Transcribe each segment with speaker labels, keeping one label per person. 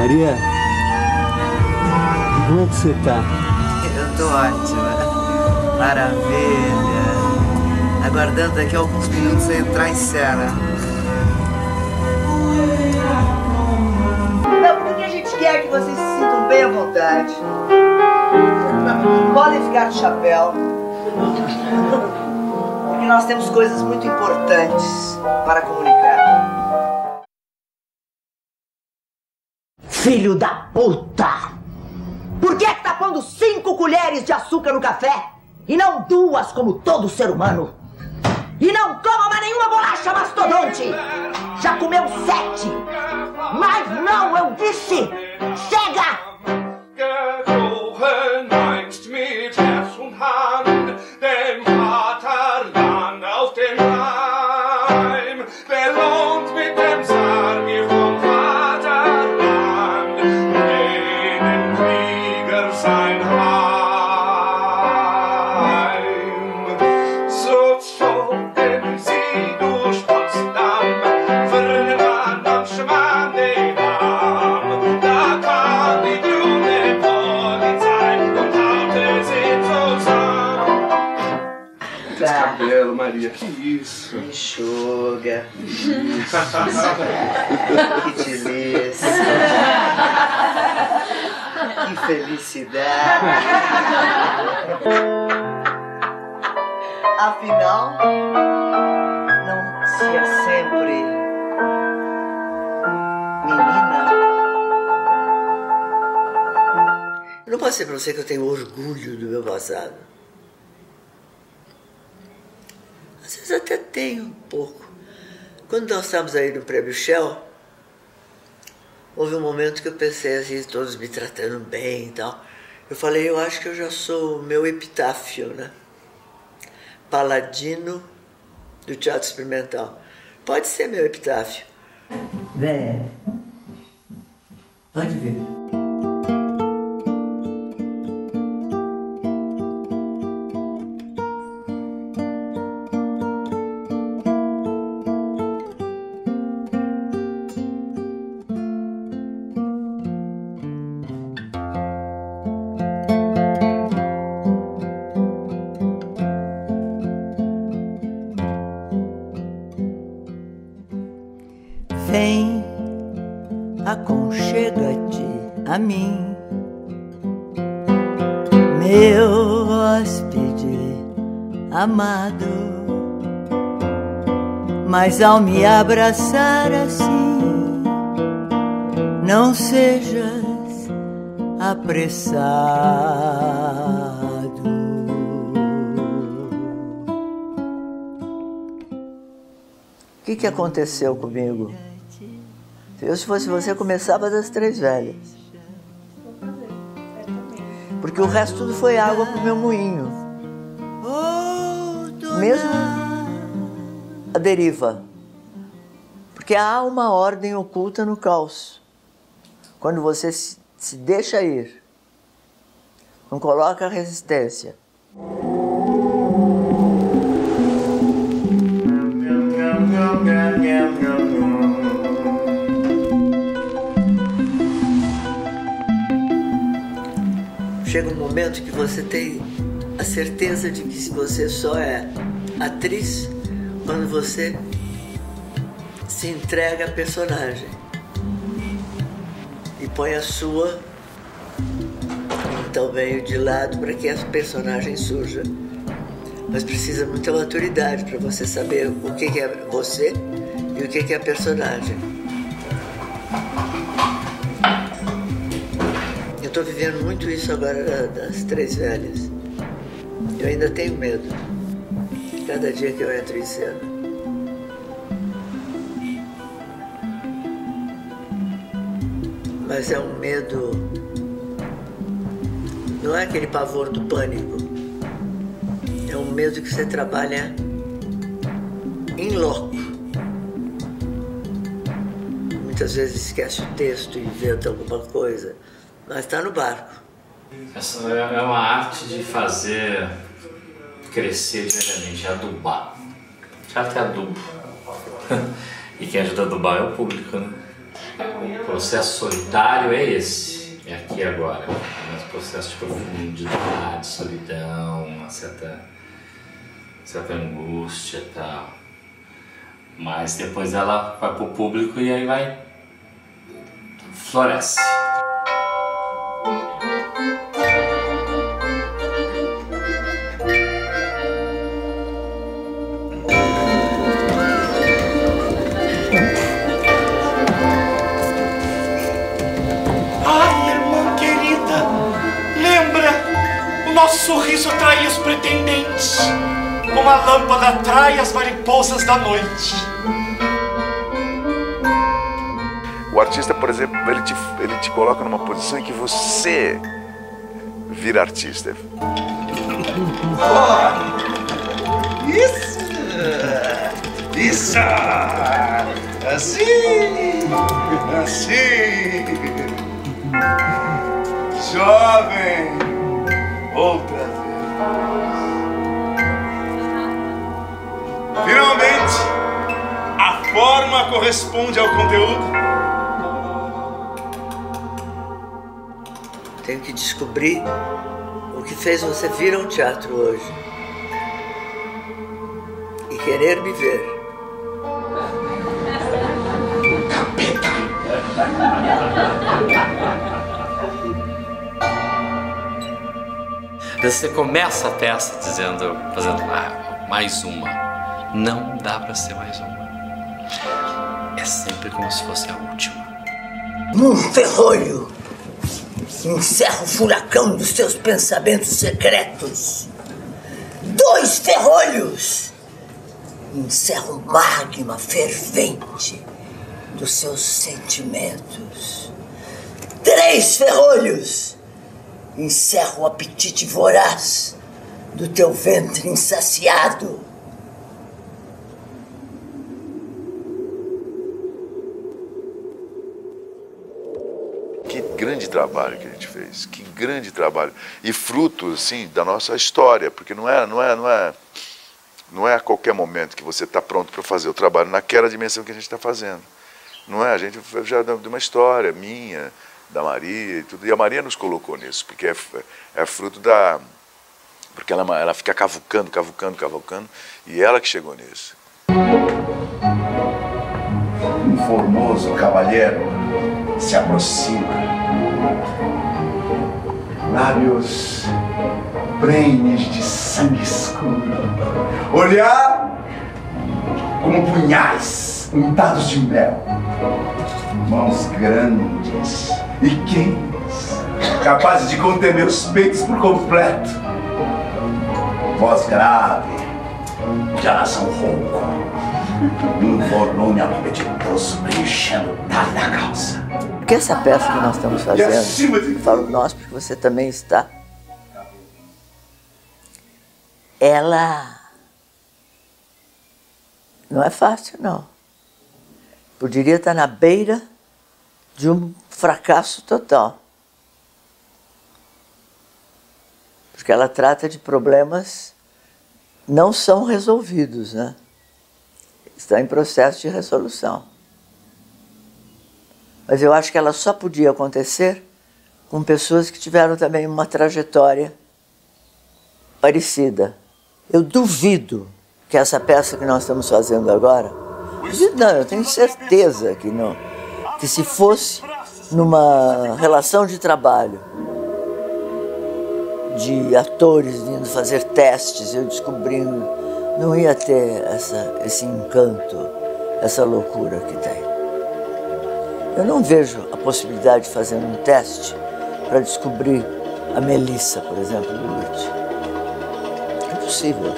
Speaker 1: Maria, como é que você tá?
Speaker 2: Eu tô ótima. Maravilha. Aguardando daqui a alguns minutos você entrar em cena. Não, porque a gente quer que vocês se sintam bem à vontade. Podem ficar de chapéu. Porque nós temos coisas muito importantes para comunicar.
Speaker 3: Filho da puta! Por que tá pondo 5 colheres de açúcar no café e não 2 como todo ser humano? E não coma mais nenhuma bolacha mastodonte! Já comeu 7! Mas não, eu disse! Chega!
Speaker 4: Cabelo, Maria, que isso?
Speaker 2: Enxuga. Isso. Que delícia. Que felicidade. Afinal, não se é sempre menina. Eu não posso dizer pra você que eu tenho orgulho do meu passado. Às vezes até tenho um pouco. Quando nós estávamos aí no Prêmio Shell, houve um momento que eu pensei assim, todos me tratando bem e tal. Eu falei, eu acho que eu já sou o meu epitáfio, né? Paladino do teatro experimental. Pode ser meu epitáfio. Vem. Pode ver.
Speaker 3: Vem, aconchega-te a mim, meu hóspede amado. Mas ao me abraçar assim, não sejas apressado.
Speaker 2: O que aconteceu comigo? Eu, se fosse você, começava das Três Velhas. Porque o resto tudo foi água pro meu moinho. Mesmo a deriva. Porque há uma ordem oculta no caos. Quando você se deixa ir, não coloca resistência. Chega um momento que você tem a certeza de que você só é atriz quando você se entrega a personagem e põe a sua então meio de lado para que a personagem surja. Mas precisa muita maturidade para você saber o que é você e o que é a personagem. Eu estou vivendo muito isso agora das Três Velhas. Eu ainda tenho medo. Cada dia que eu entro em cena. Mas é um medo... Não é aquele pavor do pânico. É um medo que você trabalha em loco. Muitas vezes esquece o texto e inventa alguma coisa. Mas está no barco.
Speaker 5: Essa é uma arte de fazer crescer diariamente, adubar. Teatro é adubo. E quem ajuda a adubar é o público, né? O processo solitário é esse, é aqui e agora. É um processo de profundidade, solidão, uma certa angústia e tal. Mas depois ela vai pro público e aí floresce.
Speaker 1: Nosso sorriso atrai os pretendentes, como a lâmpada atrai as mariposas da noite.
Speaker 6: O artista, por exemplo, ele te coloca numa posição em que você vira artista.
Speaker 1: Isso! Isso! Assim! Jovem! Outra vez. Finalmente, a forma corresponde ao conteúdo.
Speaker 2: Tenho que descobrir o que fez você vir ao teatro hoje e querer me ver.
Speaker 5: Você começa a peça fazendo mais uma. Não dá pra ser mais uma. É sempre como se fosse a última.
Speaker 3: Um ferrolho encerra o furacão dos seus pensamentos secretos. 2 ferrolhos encerra o magma fervente dos seus sentimentos. 3 ferrolhos encerra o apetite voraz do teu ventre insaciado.
Speaker 6: Que grande trabalho que a gente fez, que grande trabalho. E fruto, assim, da nossa história, porque não é a qualquer momento que você está pronto para fazer o trabalho naquela dimensão que a gente está fazendo. Não é? A gente já de uma história minha, da Maria e tudo. E a Maria nos colocou nisso, porque é fruto da... Porque ela fica cavucando, e ela que chegou nisso.
Speaker 7: Um formoso cavalheiro se aproxima. Lábios prenhes de sangue escuro. Olhar como punhais untados de mel. Mãos grandes e quentes, capazes de conter meus peitos por completo. Voz grave, de aração rouco. Um volume apetitoso preenchendo o talhe da calça.
Speaker 2: Porque essa peça que nós estamos fazendo, eu falo nós porque você também está, ela não é fácil, não. Poderia estar na beira de um fracasso total. Porque ela trata de problemas que não são resolvidos, né? Está em processo de resolução. Mas eu acho que ela só podia acontecer com pessoas que tiveram também uma trajetória parecida. Eu duvido que essa peça que nós estamos fazendo agora, não, eu tenho certeza que não, que se fosse numa relação de trabalho, de atores vindo fazer testes, eu descobrindo, não ia ter esse encanto, essa loucura que tem. Eu não vejo a possibilidade de fazer um teste para descobrir a Melissa, por exemplo, do Lute. É impossível.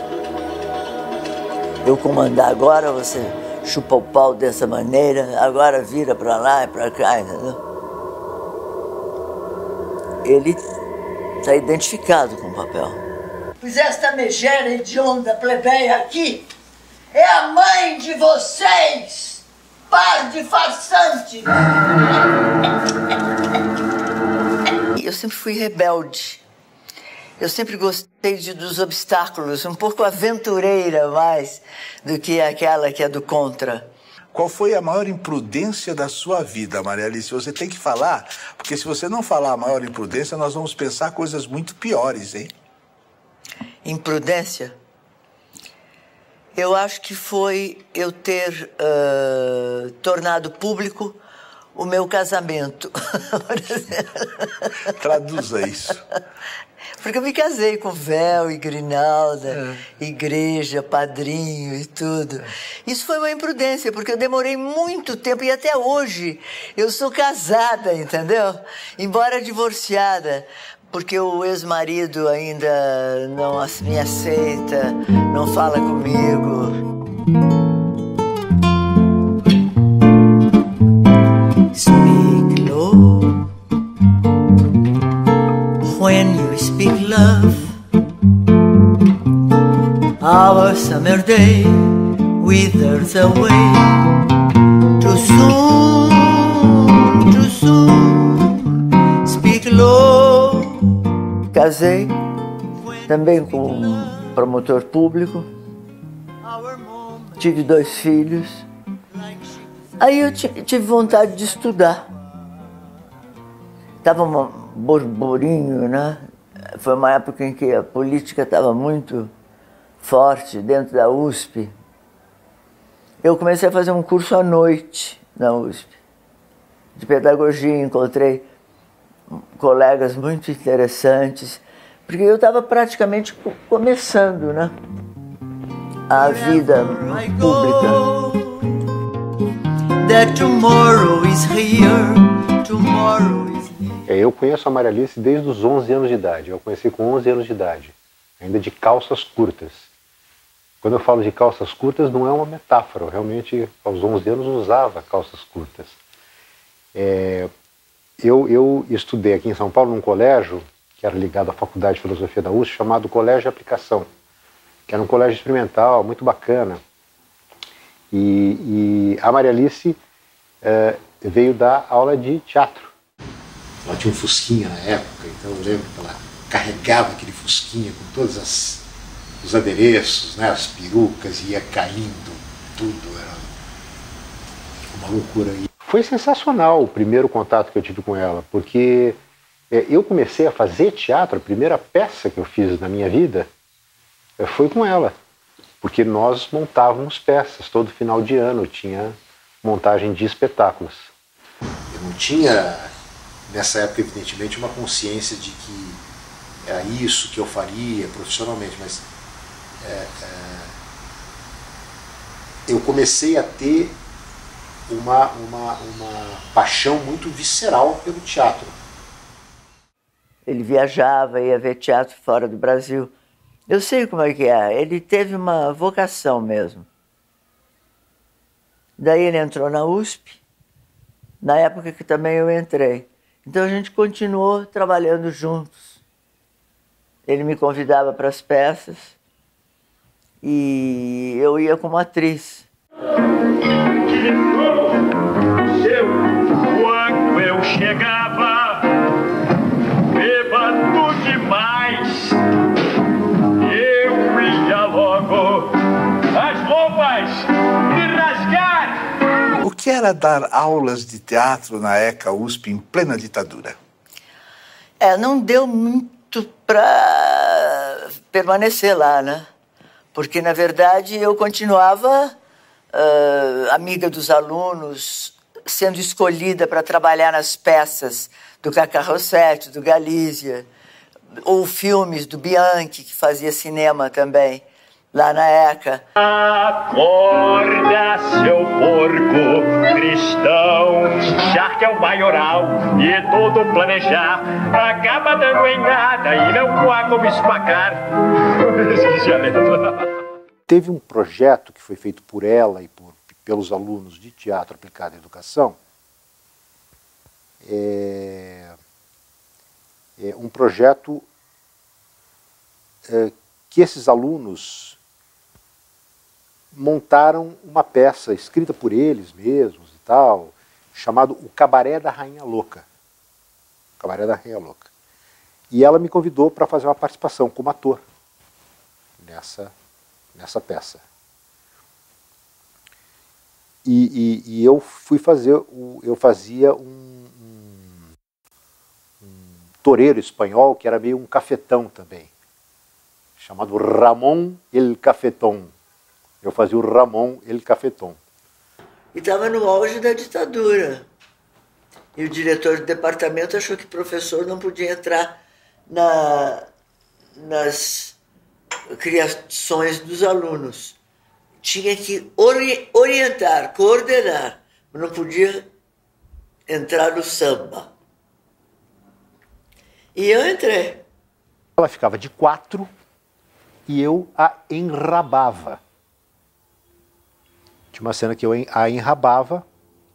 Speaker 2: Eu comandar agora, você chupa o pau dessa maneira, agora vira para lá e para cá, entendeu? Ele está identificado com o papel.
Speaker 3: Pois esta megera hedionda plebeia aqui é a mãe de vocês, par de farsante. Eu sempre fui rebelde. Eu sempre gostei dos obstáculos, um pouco aventureira mais do que aquela que é do contra.
Speaker 8: Qual foi a maior imprudência da sua vida, Maria Alice? Você tem que falar, porque se você não falar a maior imprudência, nós vamos pensar coisas muito piores, hein?
Speaker 2: Imprudência? Eu acho que foi eu ter tornado público o meu casamento.
Speaker 8: Traduza isso.
Speaker 2: Porque eu me casei com véu e grinalda, igreja, padrinho e tudo. Isso foi uma imprudência, porque eu demorei muito tempo, e até hoje eu sou casada, entendeu? Embora divorciada, porque o ex-marido ainda não me aceita, não fala comigo. Speak low when you speak love. Our summer day withers away. Too soon, too soon. Speak low. Casei também com um promotor público. Tive 2 filhos. Aí eu tive vontade de estudar. Estava um burburinho, né? Foi uma época em que a política estava muito forte dentro da USP. Eu comecei a fazer um curso à noite na USP, de pedagogia. Encontrei colegas muito interessantes, porque eu estava praticamente começando, né, a vida pública. That tomorrow is here, tomorrow is here.
Speaker 9: Eu conheço a Maria Alice desde os 11 anos de idade. Eu a conheci com 11 anos de idade, ainda de calças curtas. Quando eu falo de calças curtas, não é uma metáfora. Eu realmente, aos 11 anos, usava calças curtas. Eu estudei aqui em São Paulo num colégio que era ligado à Faculdade de Filosofia da USP, chamado Colégio de Aplicação, que era um colégio experimental, muito bacana. E a Maria Alice veio dar aula de teatro. Ela tinha um fusquinha na época, então eu lembro que ela carregava aquele fusquinha com todos os adereços, né, as perucas, e ia caindo tudo, era uma loucura. Foi sensacional o primeiro contato que eu tive com ela, porque eu comecei a fazer teatro, a primeira peça que eu fiz na minha vida foi com ela, porque nós montávamos peças, todo final de ano tinha montagem de espetáculos. Eu não tinha, nessa época, evidentemente, uma consciência de que era isso que eu faria profissionalmente, mas eu comecei a ter uma paixão muito visceral pelo teatro.
Speaker 2: Ele viajava, ia ver teatro fora do Brasil. Eu sei como é que é. Ele teve uma vocação mesmo. Daí ele entrou na USP, na época que também eu entrei. Então a gente continuou trabalhando juntos. Ele me convidava para as peças e eu ia como atriz.
Speaker 1: Quando eu chegava, bêbado demais, eu ia logo as roupas me rasgar.
Speaker 8: O que era dar aulas de teatro na ECA USP em plena ditadura?
Speaker 2: Não deu muito para permanecer lá, né? Porque, na verdade, eu continuava amiga dos alunos, sendo escolhida para trabalhar nas peças do Cacá Rossetti, do Galizia, ou filmes do Bianchi, que fazia cinema também, lá na ECA.
Speaker 1: Acorda, seu porco cristão, já que é o maioral e todo planejar acaba dando em nada e não há como espacar. Esqueci a letra.
Speaker 9: Teve um projeto que foi feito por ela e pelos alunos de teatro aplicado à educação, um projeto que esses alunos montaram uma peça escrita por eles mesmos e tal, chamado O Cabaré da Rainha Louca. O Cabaré da Rainha Louca. E ela me convidou para fazer uma participação como ator nessa peça. E eu fui fazer, eu fazia um toureiro espanhol que era meio um cafetão também, chamado Ramón el Cafetón. Eu fazia o Ramón el Cafetón.
Speaker 2: E estava no auge da ditadura. E o diretor do departamento achou que o professor não podia entrar nas criações dos alunos. Tinha que orientar, coordenar, mas não podia entrar no samba. E eu entrei.
Speaker 9: Ela ficava de 4 e eu a enrabava. Tinha uma cena que eu a enrabava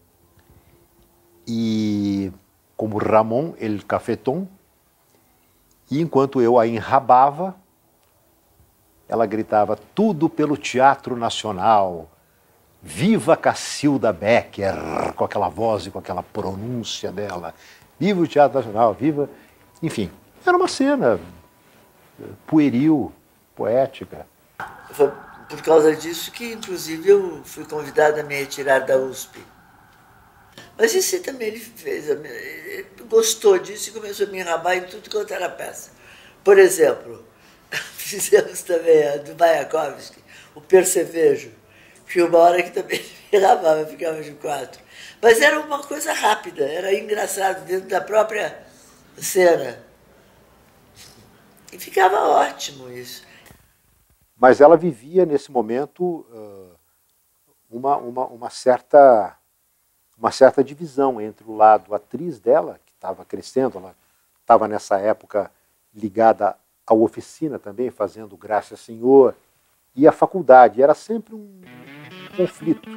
Speaker 9: e como Ramón el Cafetón, e enquanto eu a enrabava, ela gritava tudo pelo Teatro Nacional, viva Cacilda Becker, com aquela voz e com aquela pronúncia dela, viva o Teatro Nacional, viva... Enfim, era uma cena pueril, poética.
Speaker 2: Foi por causa disso que, inclusive, eu fui convidada a me retirar da USP. Mas isso também ele fez, ele gostou disso e começou a me enrabar em tudo quanto era peça. Por exemplo, fizemos também a do Mayakovsky, o Percevejo. Tinha uma hora que também me enrabava, ficava de 4. Mas era uma coisa rápida, era engraçado dentro da própria cena. E ficava ótimo isso.
Speaker 9: Mas ela vivia nesse momento uma certa divisão entre o lado atriz dela, que estava crescendo, ela estava nessa época ligada à oficina também, fazendo Graça Senhor, e a faculdade. Era sempre um conflito.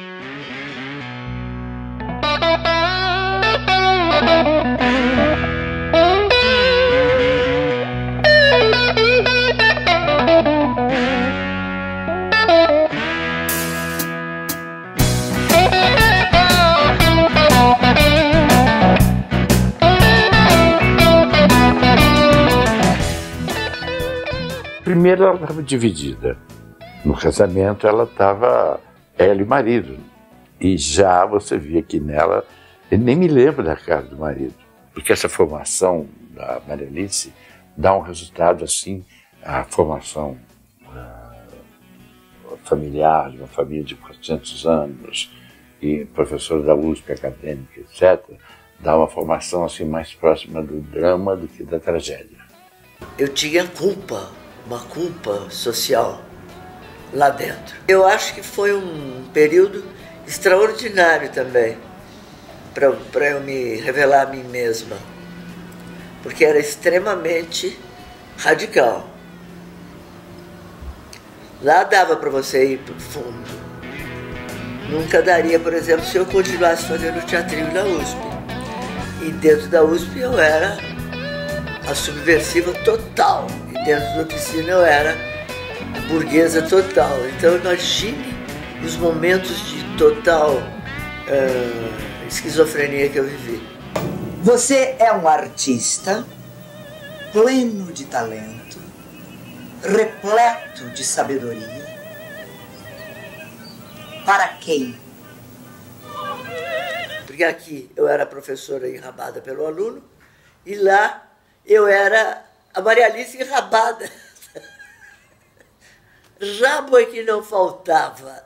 Speaker 10: Primeiro ela estava dividida. No casamento ela estava ela e o marido. E já você via que nela, eu nem me lembro da cara do marido. Porque essa formação da Maria Alice dá um resultado assim, a formação familiar de uma família de 400 anos, e professora da USP, acadêmica, etc., dá uma formação assim mais próxima do drama do que da tragédia.
Speaker 2: Eu tinha culpa, uma culpa social lá dentro. Eu acho que foi um período extraordinário também para eu me revelar a mim mesma, porque era extremamente radical. Lá dava para você ir para o fundo. Nunca daria, por exemplo, se eu continuasse fazendo teatrinho na USP. E dentro da USP eu era a subversiva total. E dentro da oficina eu era a burguesa total. Então imagine os momentos de total esquizofrenia que eu vivi.
Speaker 3: Você é um artista pleno de talento, repleto de sabedoria. Para quem?
Speaker 2: Porque aqui eu era professora enrabada pelo aluno e lá eu era a Maria Alice enrabada. Rabo é que não faltava.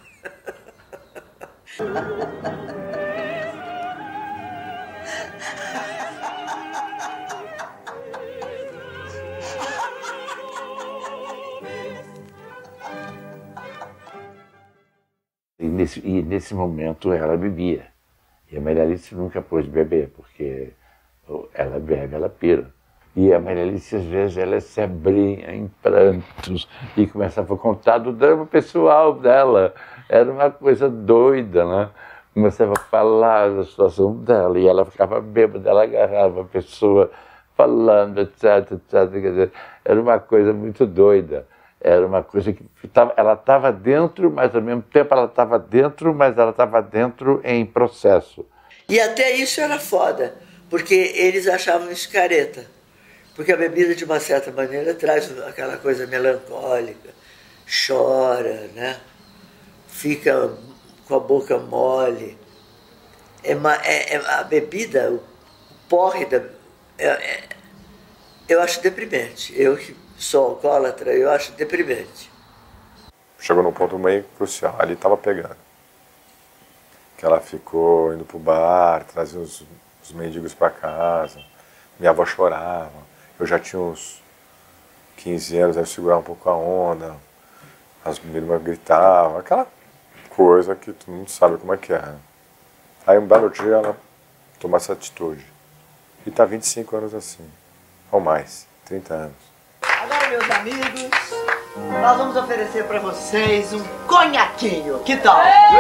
Speaker 10: E nesse momento ela bebia. E a Maria Alice nunca pôde beber, porque ela bebe, ela pira. E a Maria Alice, às vezes, ela se abria em prantos e começava a contar do drama pessoal dela. Era uma coisa doida, né? Começava a falar da situação dela e ela ficava bêbada, ela agarrava a pessoa falando, etc, etc. Era uma coisa muito doida. Era uma coisa que ela estava dentro, mas ao mesmo tempo ela estava dentro, mas ela estava dentro em processo.
Speaker 2: E até isso era foda, porque eles achavam isso careta. Porque a bebida, de uma certa maneira, traz aquela coisa melancólica, chora, né? Fica com a boca mole. A bebida, o porre eu acho deprimente. Eu que sou alcoólatra, eu acho deprimente.
Speaker 11: Chegou num ponto meio crucial, ali estava pegando. Que ela ficou indo pro bar, trazia os mendigos para casa, minha avó chorava, eu já tinha uns 15 anos, aí eu segurava um pouco a onda, as meninas gritavam, aquela coisa que todo mundo sabe como é que é. Né? Aí um belo dia ela tomou essa atitude. E está 25 anos assim, ou mais, 30 anos.
Speaker 3: Agora, meus amigos, nós vamos oferecer para vocês um conhaquinho. Que tal?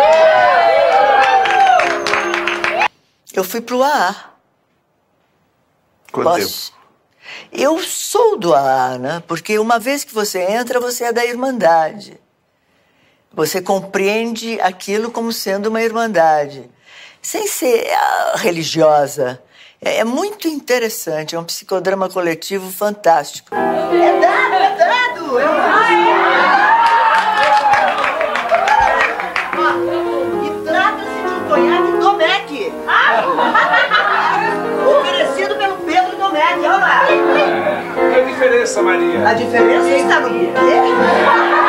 Speaker 2: Eu fui pro AA.
Speaker 8: Quanto tempo?
Speaker 2: Eu sou do AA, né? Porque uma vez que você entra, você é da Irmandade. Você compreende aquilo como sendo uma Irmandade. Sem ser religiosa. É muito interessante, é um psicodrama coletivo fantástico.
Speaker 3: É dado, é dado! E trata-se de um conhaque Domecq. Oferecido pelo Pedro Domecq, olha lá.
Speaker 4: Qual a diferença, Maria?
Speaker 3: A diferença está no quê?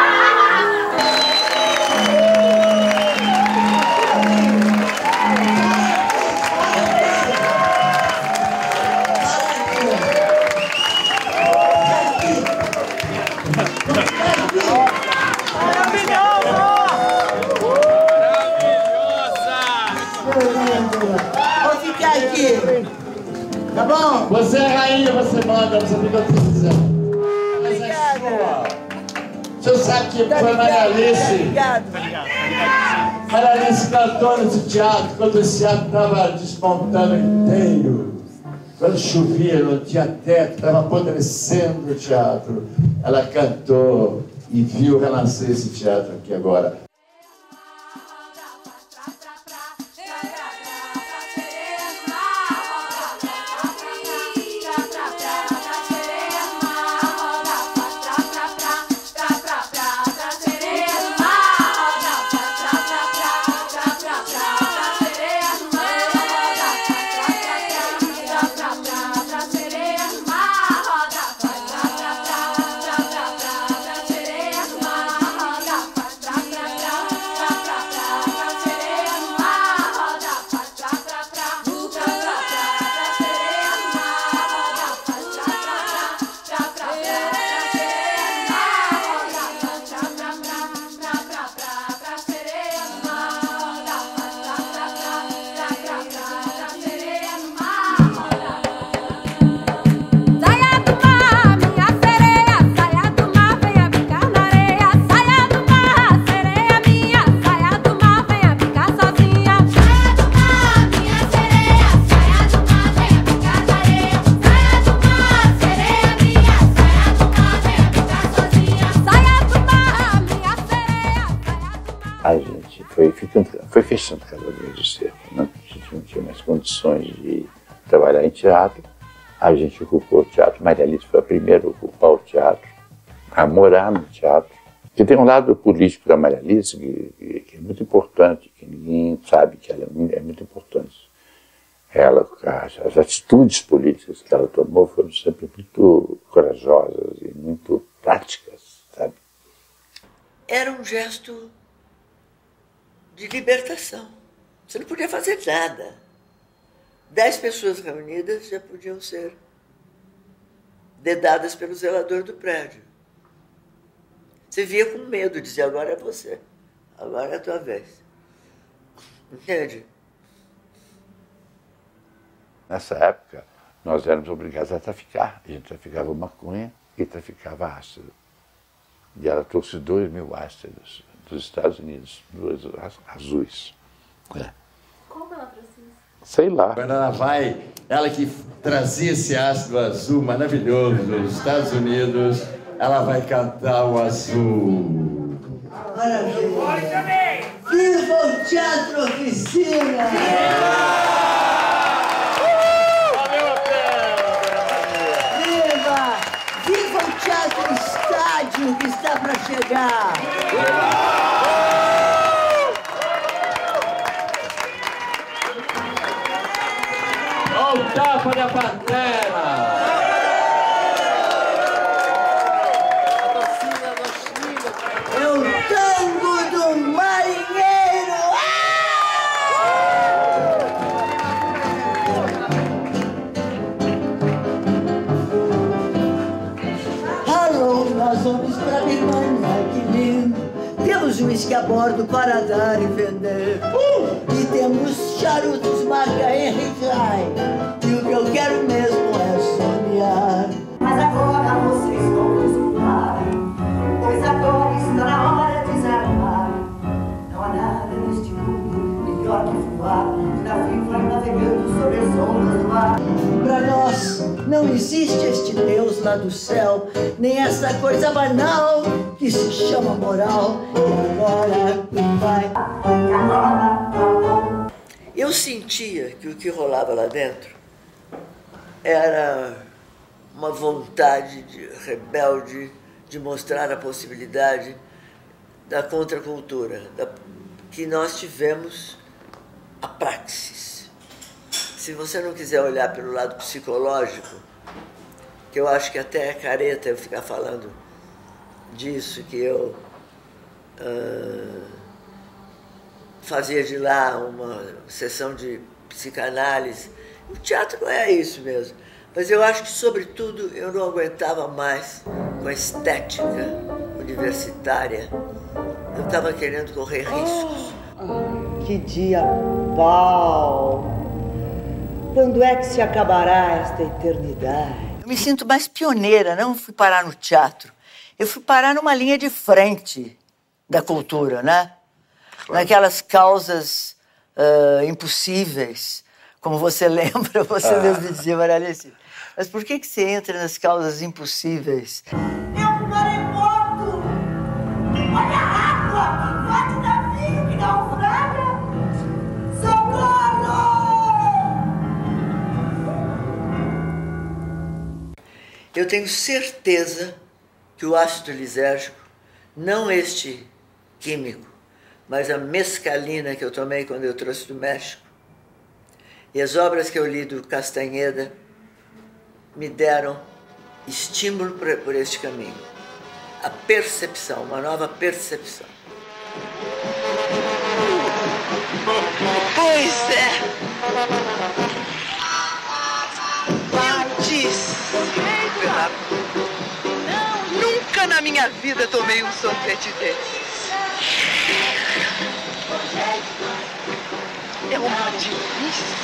Speaker 3: Vou ficar aqui. Tá bom?
Speaker 12: Você é rainha, você manda, você fica precisando. Mas é sua. O senhor sabe que foi Maria Alice. Maria Alice cantou nesse teatro, quando esse teatro estava despontando inteiro. Quando chovia, não tinha teto, estava apodrecendo o teatro. Ela cantou e viu renascer esse teatro aqui agora.
Speaker 10: Foi fechando cada vez o cerco, né? A gente não tinha mais condições de trabalhar em teatro. A gente ocupou o teatro. Maria Alice foi a primeira a ocupar o teatro, a morar no teatro. Porque tem um lado político da Maria Alice que é muito importante, que ninguém sabe que ela é muito importante. As atitudes políticas que ela tomou foram sempre muito corajosas e muito práticas, sabe?
Speaker 2: Era um gesto de libertação. Você não podia fazer nada. 10 pessoas reunidas já podiam ser dedadas pelo zelador do prédio. Você via com medo, dizia, agora é você, agora é a tua vez. Entende?
Speaker 10: Nessa época, nós éramos obrigados a traficar. A gente traficava maconha e traficava ácido. E ela trouxe 2.000 ácidos dos Estados Unidos, 2 azuis.
Speaker 13: Como ela trouxe isso?
Speaker 10: Sei lá.
Speaker 12: Quando ela vai, ela que trazia esse ácido azul maravilhoso dos Estados Unidos, ela vai cantar o azul.
Speaker 3: Maravilha! Viva o Teatro Oficina! Viva o Teatro Estádio que está para chegar!
Speaker 12: Alcapa da Pantera.
Speaker 2: É o tango do marinheiro! Alô, nós vamos pra Birmania, que lindo! Temos uísque a bordo para dar e vender. E temos charutos marca Henry Klein. E o que eu quero mesmo é sonhar.
Speaker 3: Mas agora vocês vão escutar, pois agora está na hora de desarmar. Não há nada neste mundo melhor que voar, navio vai navegando sobre as ondas do mar.
Speaker 2: Pra nós não existe este Deus lá do céu, nem essa coisa banal que se chama moral. E agora vai. Eu sentia que o que rolava lá dentro era uma vontade rebelde de mostrar a possibilidade da contracultura, que nós tivemos a praxis. Se você não quiser olhar pelo lado psicológico, que eu acho que até é careta eu ficar falando disso, que eu fazia de lá uma sessão de psicanálise. O teatro não é isso mesmo. Mas eu acho que, sobretudo, eu não aguentava mais com a estética universitária. Eu estava querendo correr riscos.
Speaker 3: Que dia pau! Quando é que se acabará esta eternidade?
Speaker 2: Eu me sinto mais pioneira, não fui parar no teatro. Eu fui parar numa linha de frente da cultura, né? Claro. Naquelas causas impossíveis, como você lembra, você mesmo dizia, Maria Alice. Mas por que você entra nas causas impossíveis?
Speaker 3: Eu maremoto! Olha a água! Invade o navio que naufraga! Socorro!
Speaker 2: Eu tenho certeza que o ácido lisérgico, não este químico, mas a mescalina que eu tomei quando eu trouxe do México, e as obras que eu li do Castanheda, me deram estímulo por este caminho. A percepção, uma nova percepção. Pois é. Eu disse, nunca na minha vida tomei um sorvete desses. É uma delícia.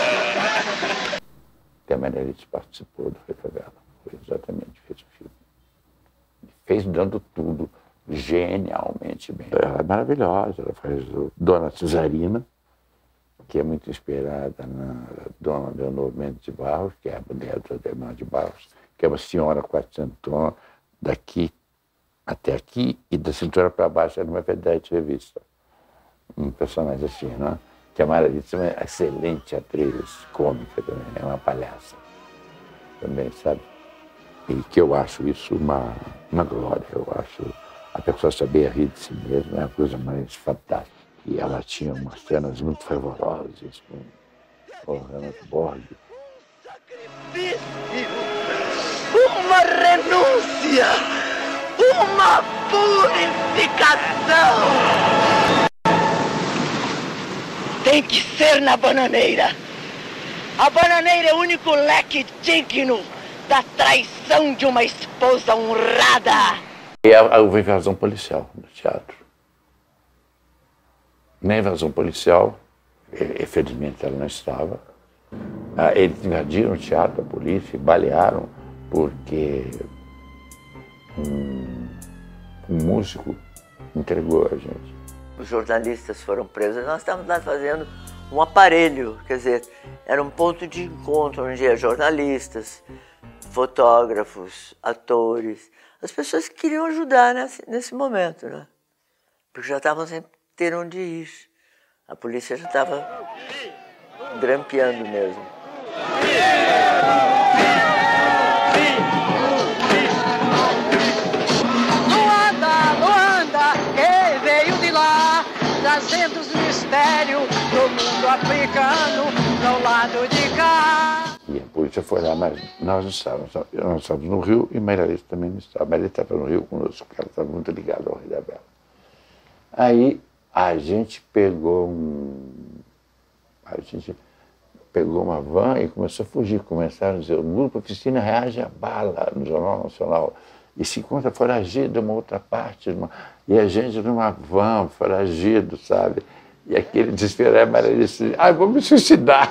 Speaker 10: Que a Maria Alice participou do Foi Favela. Foi exatamente, fez o filme. Fez dando tudo genialmente bem. Ela é maravilhosa, ela faz Dona Cesarina, que é muito inspirada na Dona Leonor Mendes de Barros, que é a mulher da Leonor de Barros, que é uma senhora quatrocentona, daqui até aqui e da cintura para baixo, era uma vedete revista. Um personagem assim, né? Que a Maria Alice é uma excelente atriz cômica também, é uma palhaça também, sabe? E que eu acho isso uma glória, eu acho a pessoa saber rir de si mesma é uma coisa mais fantástica. E ela tinha umas cenas muito fervorosas com o Renato Borg.
Speaker 2: Uma renúncia! Uma purificação! Tem que ser na bananeira. A bananeira é o único leque digno da traição de uma esposa honrada.
Speaker 10: E a invasão policial no teatro. Na invasão policial, infelizmente ela não estava, eles invadiram o teatro, a polícia, balearam, porque um músico entregou a gente.
Speaker 2: Os jornalistas foram presos, nós estávamos lá fazendo um aparelho, quer dizer, era um ponto de encontro onde ia jornalistas, fotógrafos, atores, as pessoas que queriam ajudar nesse momento, né? Porque já estavam sem ter onde ir. A polícia já estava grampeando mesmo.
Speaker 3: Luanda, que veio de lá, trazendo os mistérios do mundo africano, do lado de cá.
Speaker 10: polícia foi lá, mas nós não estávamos. Nós estávamos no Rio e Maria Alice também não estava. Maria Alice estava no Rio conosco, porque ela estava muito ligada ao Rei da Vela. Aí a gente pegou uma van e começou a fugir. Começaram a dizer, o Grupo Oficina reage à bala no Jornal Nacional. E se encontra foragido em uma outra parte. E a gente numa van, foragido, sabe? E aquele desespero, a Maria disse, vou me suicidar.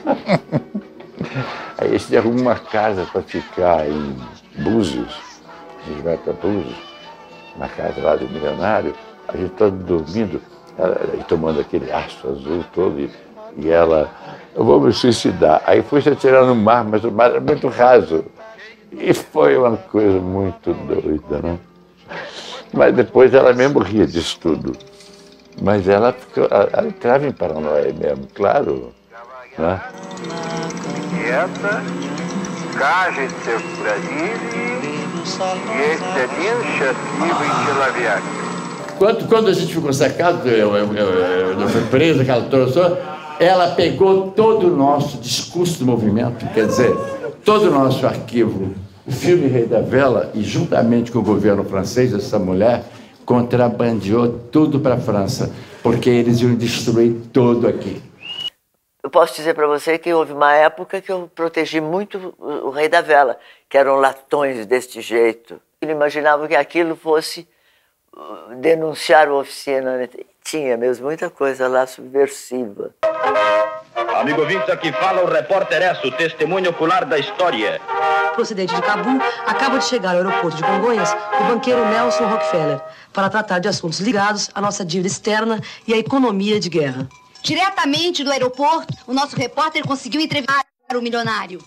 Speaker 10: Aí a gente arruma uma casa para ficar em Búzios. A gente vai para Búzios, uma casa lá do milionário. A gente todo dormindo, ela tomando aquele aço azul todo. E ela, eu vou me suicidar. Aí foi se atirar no mar, mas o mar era muito raso. E foi uma coisa muito doida, né? Mas depois ela mesmo ria disso tudo. Mas ela entrava em paranoia mesmo, claro. Né?
Speaker 14: Quieta, кажется в Бразилии, есть один счастливый человек.
Speaker 12: Quando a gente ficou sacado, eu fui preso, aquela toda, ela pegou todo o nosso discurso do movimento, quer dizer, todo o nosso arquivo, o filme Rei da Vela, e juntamente com o governo francês, essa mulher contrabandeou tudo para a França, porque eles iam destruir tudo aqui.
Speaker 2: Eu posso dizer para você que houve uma época que eu protegi muito o Rei da Vela, que eram latões deste jeito. Eu não imaginava que aquilo fosse denunciar a oficina. Tinha mesmo muita coisa lá subversiva.
Speaker 1: Amigo ouvinte, aqui fala o repórter Esso, testemunho ocular da história.
Speaker 15: Procedente de Cabul, acaba de chegar ao aeroporto de Congonhas o banqueiro Nelson Rockefeller para tratar de assuntos ligados à nossa dívida externa e à economia de guerra.
Speaker 16: Diretamente do aeroporto, o nosso repórter conseguiu entrevistar o milionário.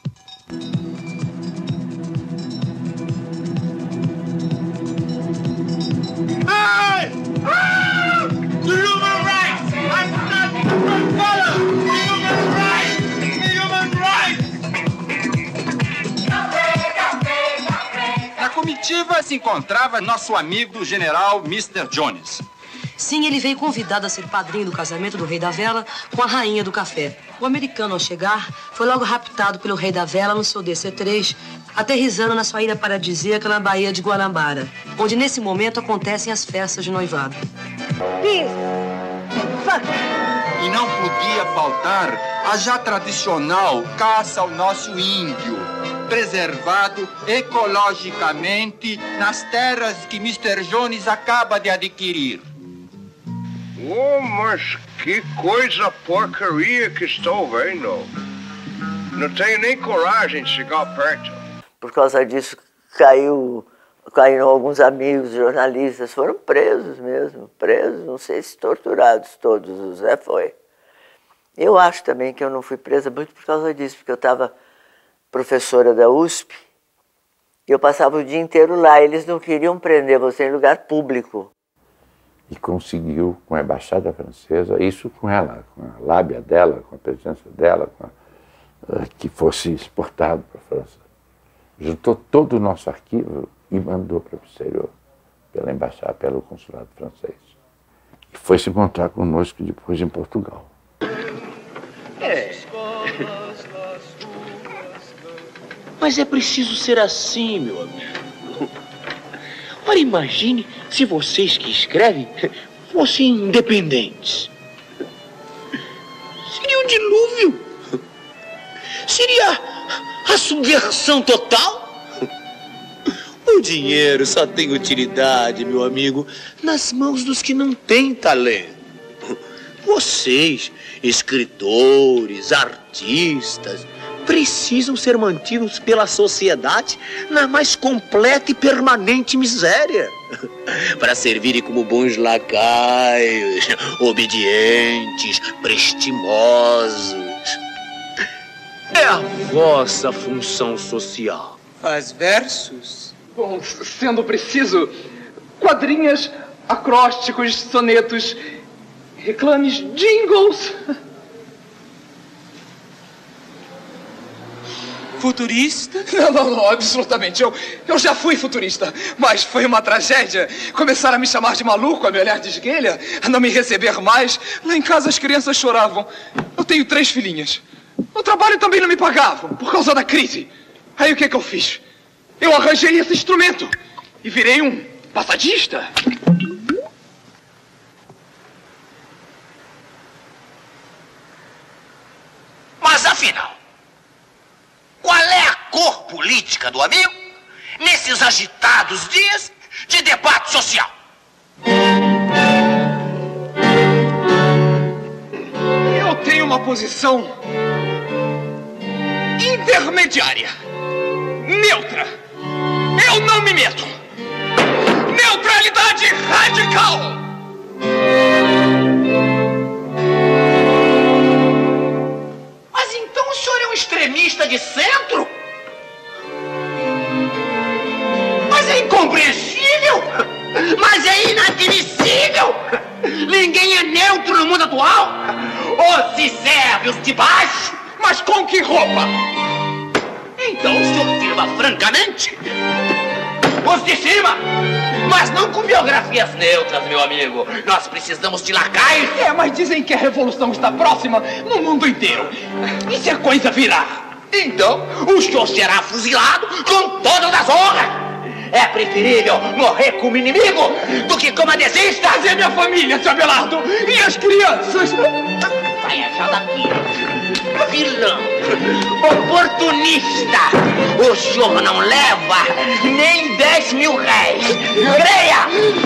Speaker 14: Hey! Ah! The human rights! I'm not your fellow! Human rights! Human rights!
Speaker 17: Na comitiva se encontrava nosso amigo general Mr. Jones.
Speaker 15: Sim, ele veio convidado a ser padrinho do casamento do Rei da Vela com a Rainha do Café. O americano, ao chegar, foi logo raptado pelo Rei da Vela no seu DC-3, aterrissando na sua ilha paradisíaca na Baía de Guanabara, onde nesse momento acontecem as festas de noivado.
Speaker 17: E não podia faltar a já tradicional caça ao nosso índio, preservado ecologicamente nas terras que Mr. Jones acaba de adquirir.
Speaker 14: Oh, mas que coisa porcaria que estou vendo. Não tenho nem coragem de chegar perto.
Speaker 2: Por causa disso, caíram alguns amigos jornalistas, foram presos mesmo, não sei se torturados todos, o Zé foi. Eu acho também que eu não fui presa muito por causa disso, porque eu estava professora da USP e eu passava o dia inteiro lá, eles não queriam prender você em lugar público.
Speaker 10: E conseguiu, com a embaixada francesa, isso com ela, com a lábia dela, com a presença dela, que fosse exportado para a França. Juntou todo o nosso arquivo e mandou para o exterior, pela embaixada, pelo consulado francês. E foi se encontrar conosco depois em Portugal.
Speaker 18: Mas é preciso ser assim, meu amigo. Ora, imagine se vocês que escrevem fossem independentes. Seria um dilúvio. Seria a subversão total. O dinheiro só tem utilidade, meu amigo, nas mãos dos que não têm talento. Vocês, escritores, artistas, precisam ser mantidos pela sociedade na mais completa e permanente miséria, para servirem como bons lacaios, obedientes, prestimosos. É a vossa função social.
Speaker 19: Faz versos? Bom, sendo preciso, quadrinhas, acrósticos, sonetos, reclames, jingles. Futurista? Não, absolutamente. Eu já fui futurista, mas foi uma tragédia. Começaram a me chamar de maluco, a me olhar de esguelha, a não me receber mais. Lá em casa as crianças choravam. Eu tenho 3 filhinhas. No trabalho também não me pagavam, por causa da crise. Aí o que eu fiz? Eu arranjei esse instrumento e virei um passadista.
Speaker 18: Mas afinal, qual é a cor política do amigo nesses agitados dias de debate social?
Speaker 19: Eu tenho uma posição intermediária, neutra. Eu não me meto. Neutralidade radical.
Speaker 18: Mas então o senhor é um extremista de centro? Mas é incompreensível! Mas é inadmissível! Ninguém é neutro no mundo atual! Ou se serve os de baixo?
Speaker 19: Mas com que roupa?
Speaker 18: Então o senhor afirma francamente? Os de cima! Mas não com biografias neutras, meu amigo. Nós precisamos de lacaios.
Speaker 19: Mas dizem que a revolução está próxima no mundo inteiro. E se a coisa virar?
Speaker 18: Então, o senhor será fuzilado com todas as honras. É preferível morrer como inimigo do que como adesista.
Speaker 19: Mas é minha família, seu Abelardo. E as crianças?
Speaker 18: Saia já daqui. Vilão. Oportunista. O senhor não leva nem 10 mil réis. Creia!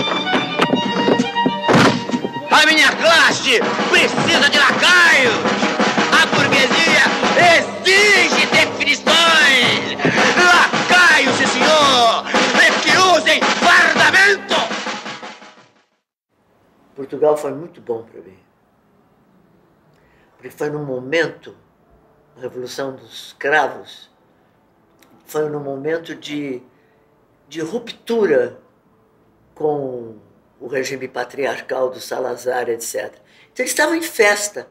Speaker 18: A minha classe precisa de lacaios. A burguesia exige definições. Lacaios, sim, senhor. Que usem fardamento.
Speaker 2: Portugal foi muito bom para mim. Porque foi num momento, a Revolução dos Cravos, foi num momento de ruptura com o regime patriarcal do Salazar, etc. Então eles estavam em festa.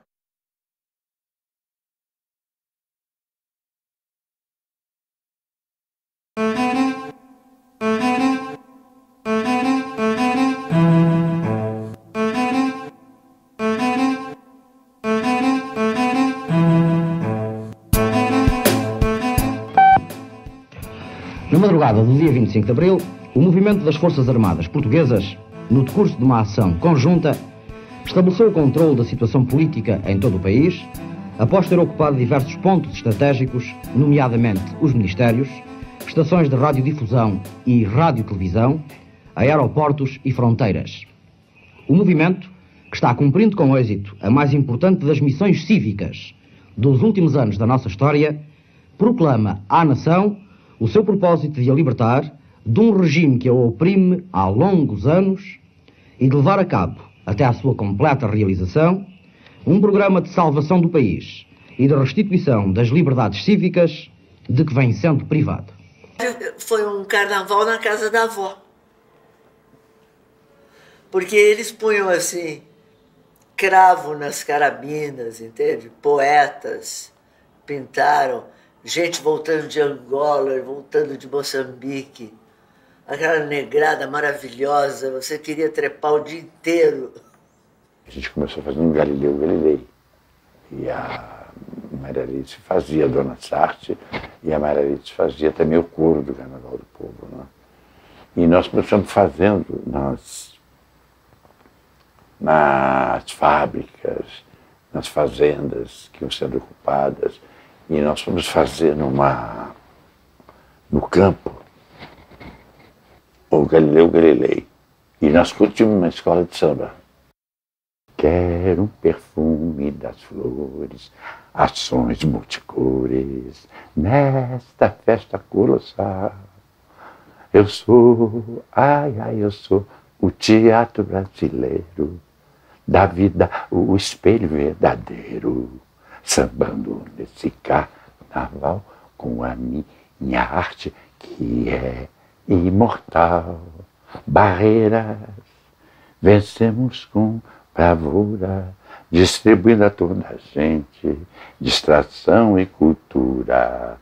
Speaker 20: Na madrugada do dia 25 de abril, o movimento das Forças Armadas Portuguesas, no decurso de uma ação conjunta, estabeleceu o controle da situação política em todo o país, após ter ocupado diversos pontos estratégicos, nomeadamente os ministérios, estações de radiodifusão e radiotelevisão, aeroportos e fronteiras. O movimento, que está cumprindo com êxito a mais importante das missões cívicas dos últimos anos da nossa história, proclama à nação o seu propósito de a libertar de um regime que a oprime há longos anos e de levar a cabo, até à sua completa realização, um programa de salvação do país e de restituição das liberdades cívicas de que vem sendo privado.
Speaker 2: Foi um carnaval na casa da avó. Porque eles punham assim, cravo nas carabinas, entende? Poetas pintaram, gente voltando de Angola, voltando de Moçambique. Aquela negrada maravilhosa, você queria trepar o dia inteiro.
Speaker 10: A gente começou fazendo Galileu Galilei. E a Maria Alice fazia a Dona Sarte, e a Maria Alice fazia também o coro do Carnaval do Povo. Né? E nós começamos fazendo nas fábricas, nas fazendas que iam sendo ocupadas, e nós fomos fazer no campo o Galileu Galilei. E nós curtimos uma escola de samba. Quero um perfume das flores, ações multicores, nesta festa colossal. Eu sou, eu sou o teatro brasileiro, da vida o espelho verdadeiro, sambando nesse carnaval com a minha arte que é imortal. Barreiras vencemos com bravura, distribuindo a toda a gente distração e cultura.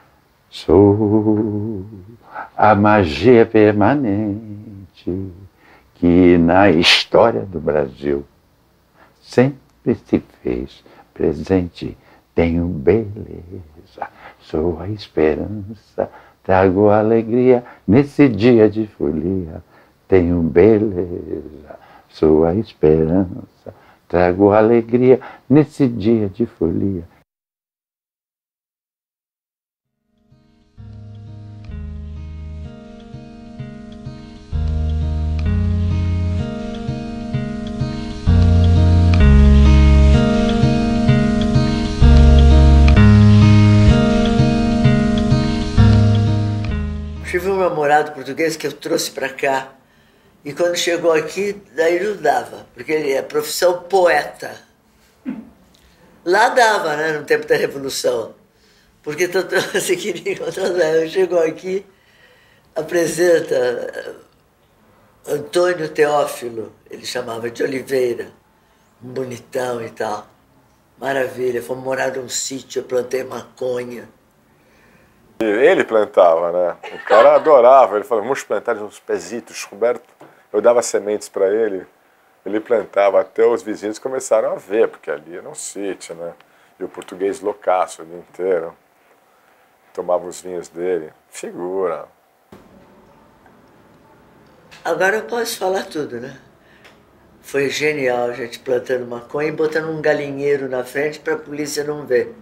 Speaker 10: Sou a magia permanente que na história do Brasil sempre se fez presente tenho beleza, sou a esperança, trago alegria nesse dia de folia. Tenho beleza, sou a esperança, trago alegria nesse dia de folia.
Speaker 2: Tive um namorado português que eu trouxe para cá. E quando chegou aqui, daí não dava, porque ele é profissão poeta. Lá dava, né, no tempo da Revolução. Porque você queria encontrar os velhos. Chegou aqui, apresenta Antônio Teófilo, ele chamava de Oliveira, um bonitão e tal. Maravilha, fomos morar num sítio, eu plantei maconha.
Speaker 11: Ele plantava, né? O cara adorava, ele falava, vamos plantar uns pezitos, Roberto. Eu dava sementes para ele, ele plantava, até os vizinhos começaram a ver, porque ali era um sítio, né? E o português loucaço o dia inteiro. Tomava os vinhos dele. Figura.
Speaker 2: Agora eu posso falar tudo, né? Foi genial a gente plantando maconha e botando um galinheiro na frente para a polícia não ver.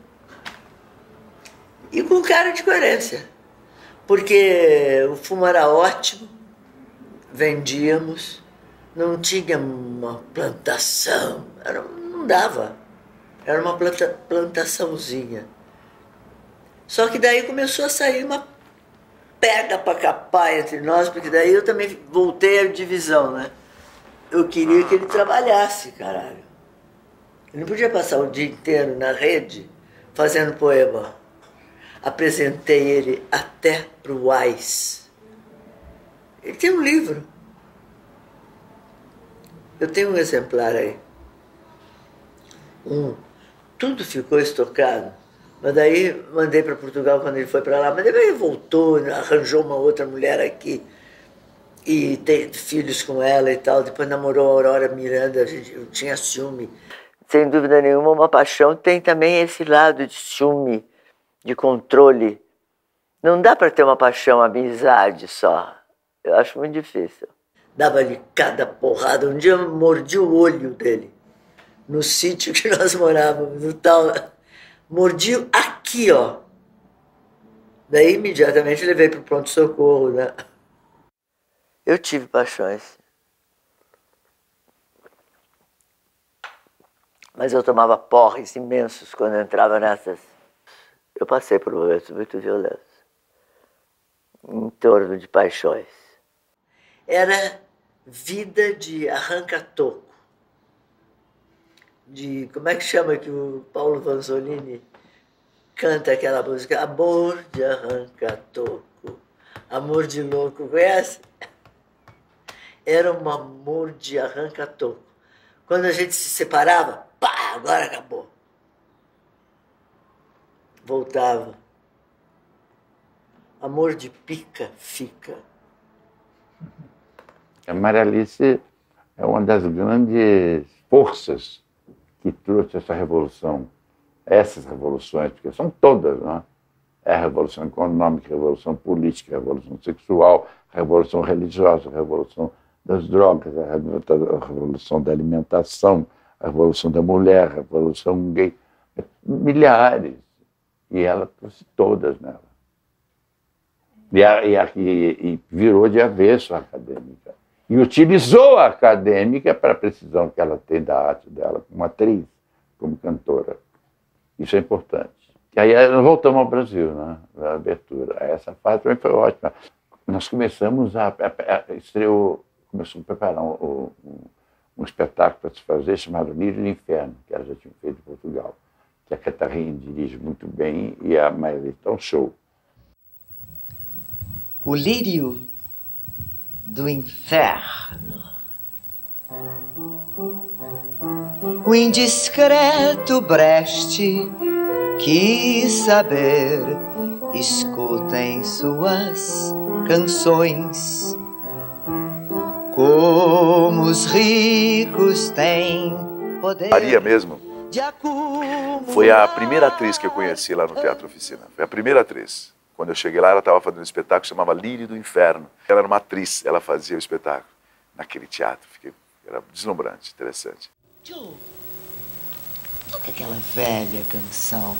Speaker 2: E com cara de coerência, porque o fumo era ótimo, vendíamos, não tinha uma plantação, não dava, era uma plantaçãozinha. Só que daí começou a sair uma pega para capar entre nós, porque daí eu também voltei à divisão, né? Eu queria que ele trabalhasse, caralho. Ele não podia passar o dia inteiro na rede fazendo poema. Apresentei ele até pro Wise. Ele tem um livro. Eu tenho um exemplar aí. Tudo ficou estocado. Mas daí mandei para Portugal quando ele foi para lá. Mas depois ele voltou, arranjou uma outra mulher aqui. E teve filhos com ela e tal. Depois namorou a Aurora Miranda. Eu tinha ciúme. Sem dúvida nenhuma, uma paixão tem também esse lado de ciúme, de controle. Não dá para ter uma paixão, amizade só. Eu acho muito difícil. Dava-lhe cada porrada. Um dia eu mordi o olho dele, no sítio que nós morávamos, no tal. Mordi aqui, ó. Daí, imediatamente, levei para o pronto-socorro, né? Eu tive paixões. Mas eu tomava porres imensos quando eu entrava nessas. Eu passei por momentos muito violentos, em torno de paixões. Era vida de arranca-toco. De, como é que chama que o Paulo Vanzolini canta aquela música? Amor de arranca-toco, amor de louco, conhece? Era um amor de arranca-toco. Quando a gente se separava, pá, agora acabou. Voltava. Amor de pica, fica.
Speaker 10: A Maria Alice é uma das grandes forças que trouxe essa revolução, essas revoluções, porque são todas, não é? É a revolução econômica, a revolução política, a revolução sexual, a revolução religiosa, a revolução das drogas, a revolução da alimentação, a revolução da mulher, a revolução gay, milhares. E ela trouxe todas nela. E virou de avesso a acadêmica. E utilizou a acadêmica para a precisão que ela tem da arte dela, como atriz, como cantora. Isso é importante. E aí nós voltamos ao Brasil, né? Na abertura. Essa fase também foi ótima. Nós começamos começamos a preparar um espetáculo para se fazer chamado Lírio do Inferno, que ela já tinha feito em Portugal, que a Catarina dirige muito bem e a Maria é um show.
Speaker 2: O Lírio do Inferno. O indiscreto Brecht quis saber, escutem suas canções, como os ricos têm poder.
Speaker 6: Maria mesmo Foi a primeira atriz que eu conheci lá no Teatro Oficina. Foi a primeira atriz. Quando eu cheguei lá, ela estava fazendo um espetáculo que chamava Lírio do Inferno. Ela era uma atriz, ela fazia o espetáculo naquele teatro. Era deslumbrante, interessante.
Speaker 3: Joe, toca aquela velha canção.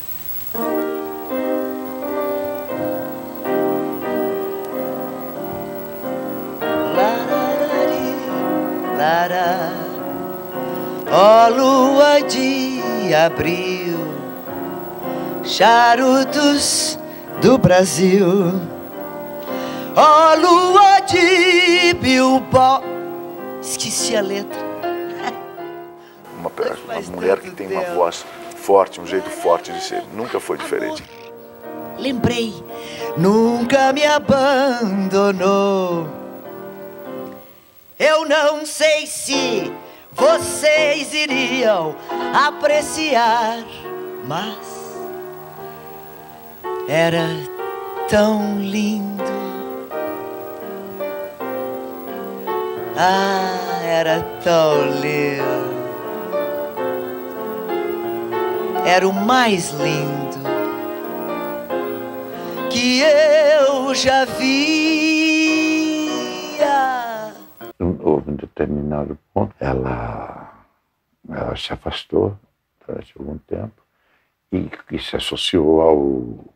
Speaker 3: Lara, ó lua de abril, charutos do Brasil, ó lua de Bilbao. Esqueci a letra.
Speaker 6: Uma mulher que tem uma voz forte, um jeito forte de ser. Nunca foi diferente.
Speaker 3: Lembrei, nunca me abandonou. Eu não sei se vocês iriam apreciar, mas era tão lindo. Ah, era tão lindo. Era o mais lindo que eu já via.
Speaker 10: Houve um determinado ponto, ela se afastou durante algum tempo e se associou ao...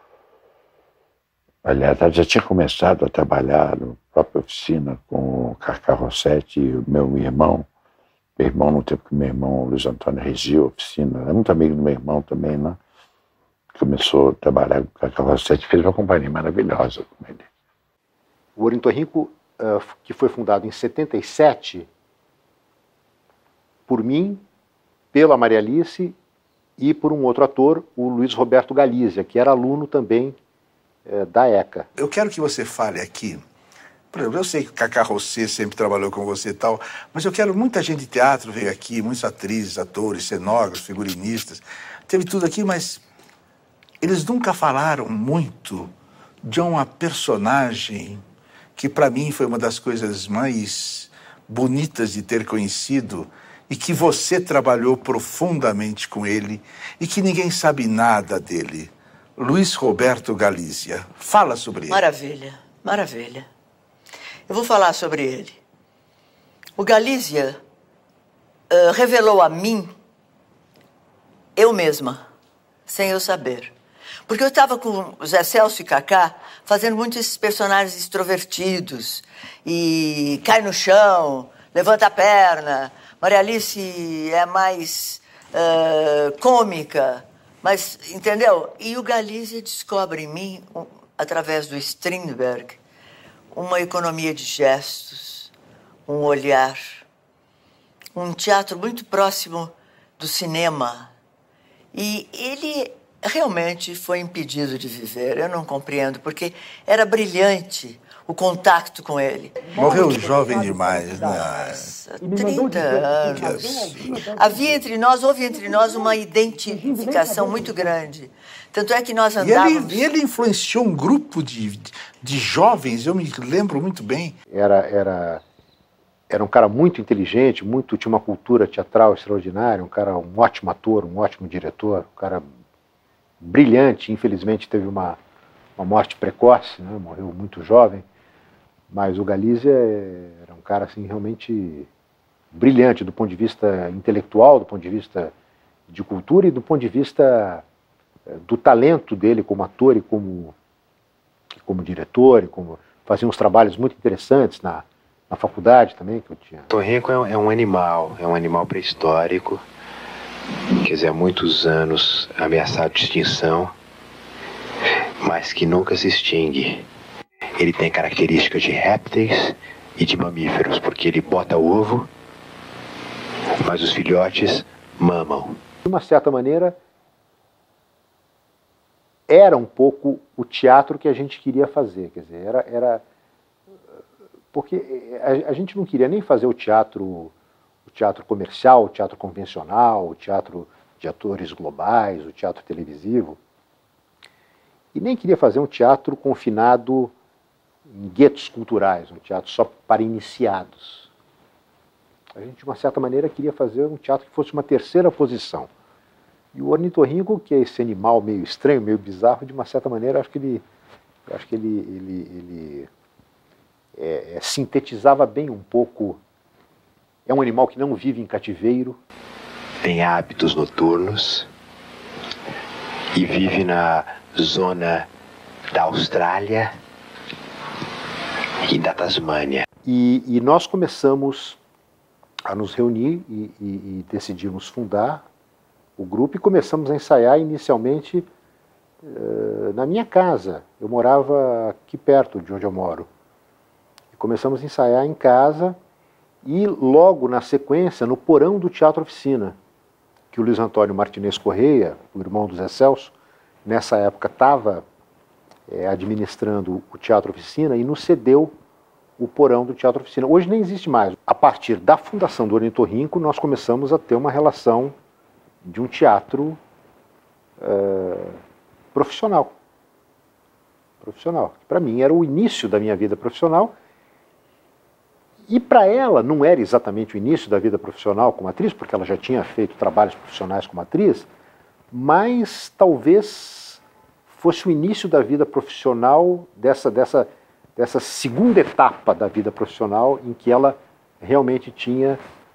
Speaker 10: Aliás, ela já tinha começado a trabalhar na própria oficina com o Cacá Rossetti e o meu irmão. Meu irmão, no tempo que meu irmão, Luiz Antônio, regia a oficina, era muito amigo do meu irmão também, né? Começou a trabalhar com o Cacá Rossetti, fez uma companhia maravilhosa com ele.
Speaker 9: O Ornitorrinco, que foi fundado em 77, por mim, pela Maria Alice e por um outro ator, o Luiz Roberto Galizia, que era aluno também da ECA.
Speaker 8: Eu quero que você fale aqui, por exemplo, eu sei que o Cacá Rossetti sempre trabalhou com você e tal, mas eu quero, muita gente de teatro veio aqui, muitas atrizes, atores, cenógrafos, figurinistas, teve tudo aqui, mas eles nunca falaram muito de uma personagem que para mim foi uma das coisas mais bonitas de ter conhecido e que você trabalhou profundamente com ele e que ninguém sabe nada dele. Luiz Roberto Galizia. Fala sobre ele.
Speaker 2: Maravilha, maravilha. Eu vou falar sobre ele. O Galizia revelou a mim, eu mesma, sem eu saber. Porque eu estava com o Zé Celso e Cacá fazendo muitos esses personagens extrovertidos. E cai no chão, levanta a perna. Maria Alice é mais cômica. Mas, entendeu? E o Galizia descobre em mim, através do Strindberg, uma economia de gestos, um olhar, um teatro muito próximo do cinema. E ele realmente foi impedido de viver. Eu não compreendo, porque era brilhante o contato com ele.
Speaker 8: Morreu jovem demais, né?
Speaker 2: Nossa, 30 anos. Houve entre nós uma identificação muito grande. Tanto é que nós andávamos...
Speaker 8: E ele influenciou um grupo de jovens, eu me lembro muito bem.
Speaker 9: Era um cara muito inteligente, tinha uma cultura teatral extraordinária, um ótimo ator, um ótimo diretor, um cara brilhante. Infelizmente teve uma morte precoce, né? Morreu muito jovem. Mas o Galizia era um cara assim, realmente brilhante do ponto de vista intelectual, do ponto de vista de cultura e do ponto de vista do talento dele como ator e como diretor, e fazia uns trabalhos muito interessantes na faculdade também que eu tinha.
Speaker 21: Ornitorrinco é um animal pré-histórico, quer dizer, há muitos anos ameaçado de extinção, mas que nunca se extingue. Ele tem características de répteis e de mamíferos, porque ele bota ovo, mas os filhotes mamam.
Speaker 9: De uma certa maneira, era um pouco o teatro que a gente queria fazer, quer dizer, porque a gente não queria nem fazer o teatro comercial, o teatro convencional, o teatro de atores globais, o teatro televisivo, e nem queria fazer um teatro confinado em guetos culturais, um teatro só para iniciados. A gente, de uma certa maneira, queria fazer um teatro que fosse uma terceira posição. E o ornitorrinco, que é esse animal meio estranho, meio bizarro, de uma certa maneira, acho que ele sintetizava bem um pouco. É um animal que não vive em cativeiro.
Speaker 21: Tem hábitos noturnos e vive na zona da Austrália e da Tasmânia.
Speaker 9: E nós começamos a nos reunir e decidimos fundar o grupo e começamos a ensaiar inicialmente na minha casa. Eu morava aqui perto de onde eu moro. E começamos a ensaiar em casa e logo na sequência no porão do Teatro Oficina, que o Luiz Antônio Martinez Correia, o irmão do Zé Celso, nessa época estava administrando o Teatro Oficina e nos cedeu o porão do Teatro Oficina. Hoje nem existe mais. A partir da fundação do Ornitorrinco, nós começamos a ter uma relação de um teatro profissional. Para mim era o início da minha vida profissional e para ela não era exatamente o início da vida profissional como atriz, porque ela já tinha feito trabalhos profissionais como atriz, mas talvez fosse o início da vida profissional dessa segunda etapa da vida profissional em que ela realmente tinha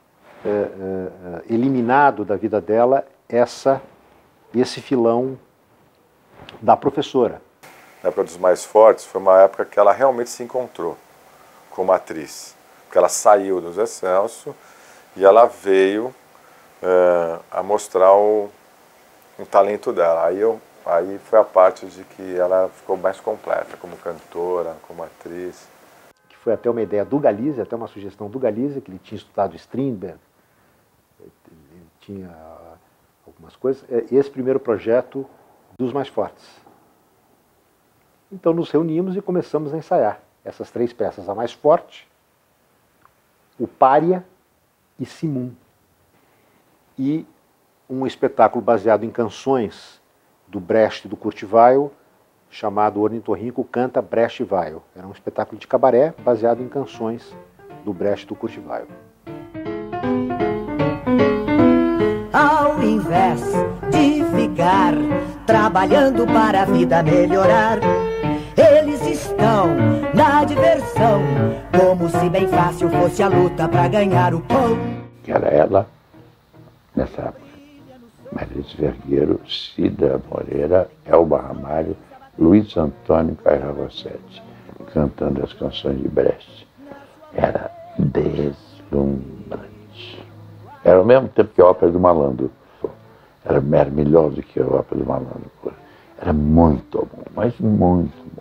Speaker 9: eliminado da vida dela esse filão da professora.
Speaker 11: Na época dos Mais Fortes foi uma época que ela realmente se encontrou como atriz, porque ela saiu do Zé Celso e ela veio a mostrar um talento dela. Aí foi a parte de que ela ficou mais completa como cantora, como atriz.
Speaker 9: Que foi até uma ideia do Galizia, até uma sugestão do Galizia, que ele tinha estudado Strindberg, ele tinha algumas coisas. Esse primeiro projeto dos Mais Fortes. Então nos reunimos e começamos a ensaiar essas 3 peças, a Mais Forte, o Pária e Simum. E um espetáculo baseado em canções do Brecht e do Kurt Weill, chamado Ornitorrinco Canta Brecht e Weill. Era um espetáculo de cabaré baseado em canções do Brecht e do Kurt Weill.
Speaker 3: Ao invés de ficar trabalhando para a vida melhorar, eles estão na diversão, como se bem fácil fosse a luta para ganhar o pão.
Speaker 10: Que era ela, nessa época. Marisa Vergueiro, Cida Moreira, Elba Ramalho, Luiz Antônio Caira Rossetti, cantando as canções de Brecht. Era deslumbrante. Era ao mesmo tempo que a ópera do Malandro. Era melhor do que a ópera do Malandro. Era muito bom, mas muito bom.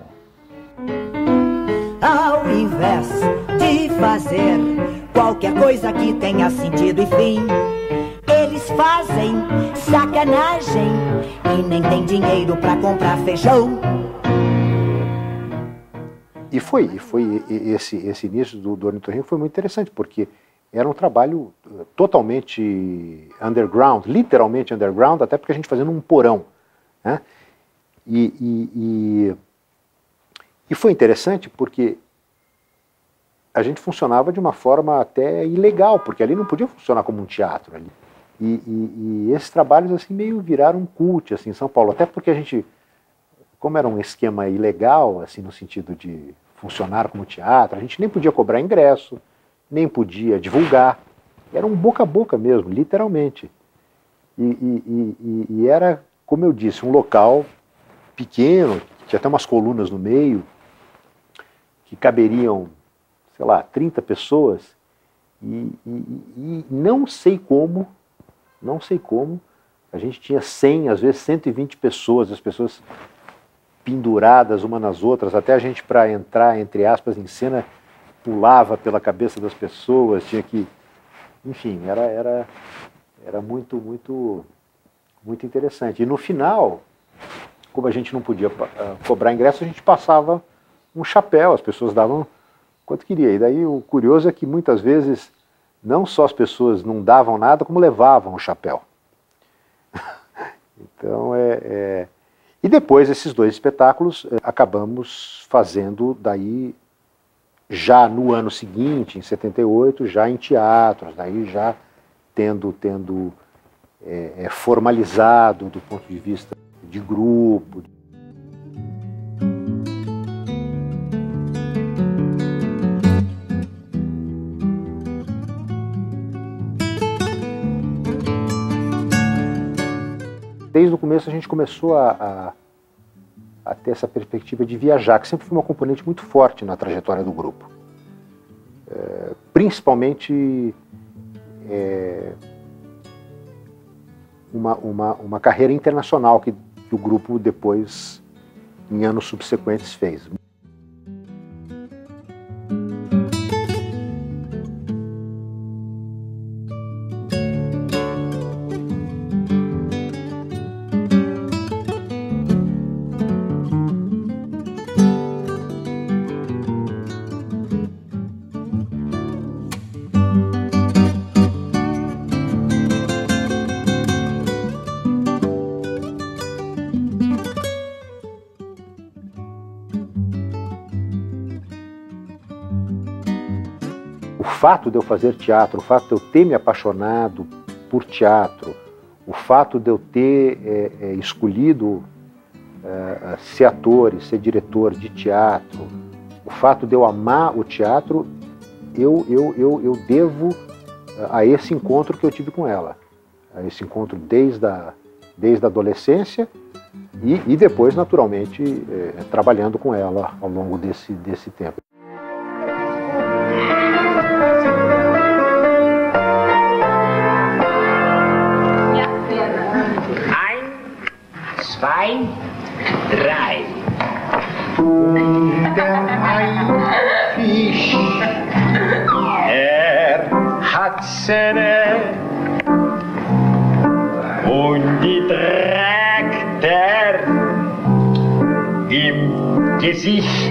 Speaker 3: Ao invés de fazer qualquer coisa que tenha sentido e fim, eles fazem sacanagem e nem tem dinheiro para comprar feijão.
Speaker 9: E esse início do Ornitorrinco foi muito interessante, porque era um trabalho totalmente underground, literalmente underground, até porque a gente fazia num porão, né? E foi interessante porque a gente funcionava de uma forma até ilegal, porque ali não podia funcionar como um teatro ali. E esses trabalhos assim meio viraram um cult assim, em São Paulo, até porque a gente, como era um esquema ilegal, assim, no sentido de funcionar como teatro, a gente nem podia cobrar ingresso, nem podia divulgar, era um boca a boca mesmo, literalmente. E era, como eu disse, um local pequeno, tinha até umas colunas no meio, que caberiam, sei lá, 30 pessoas, e não sei como, a gente tinha 100, às vezes 120 pessoas, as pessoas penduradas umas nas outras, até a gente, para entrar, entre aspas, em cena, pulava pela cabeça das pessoas, tinha que... Enfim, era muito, muito, muito interessante. E no final, como a gente não podia cobrar ingresso, a gente passava um chapéu, as pessoas davam quanto queria. E daí o curioso é que muitas vezes não só as pessoas não davam nada, como levavam o chapéu. Então E depois esses 2 espetáculos acabamos fazendo daí já no ano seguinte, em 78, já em teatros, daí já tendo formalizado do ponto de vista de grupo. Desde o começo a gente começou a ter essa perspectiva de viajar, que sempre foi uma componente muito forte na trajetória do grupo. Principalmente uma carreira internacional que o grupo depois, em anos subsequentes, fez. O fato de eu fazer teatro, o fato de eu ter me apaixonado por teatro, o fato de eu ter escolhido ser ator e ser diretor de teatro, o fato de eu amar o teatro, eu devo a esse encontro que eu tive com ela. A esse encontro desde a adolescência e depois, naturalmente, trabalhando com ela ao longo desse tempo.
Speaker 1: Zwei, drei. Fisch. Hat seine und die trägt im Gesicht.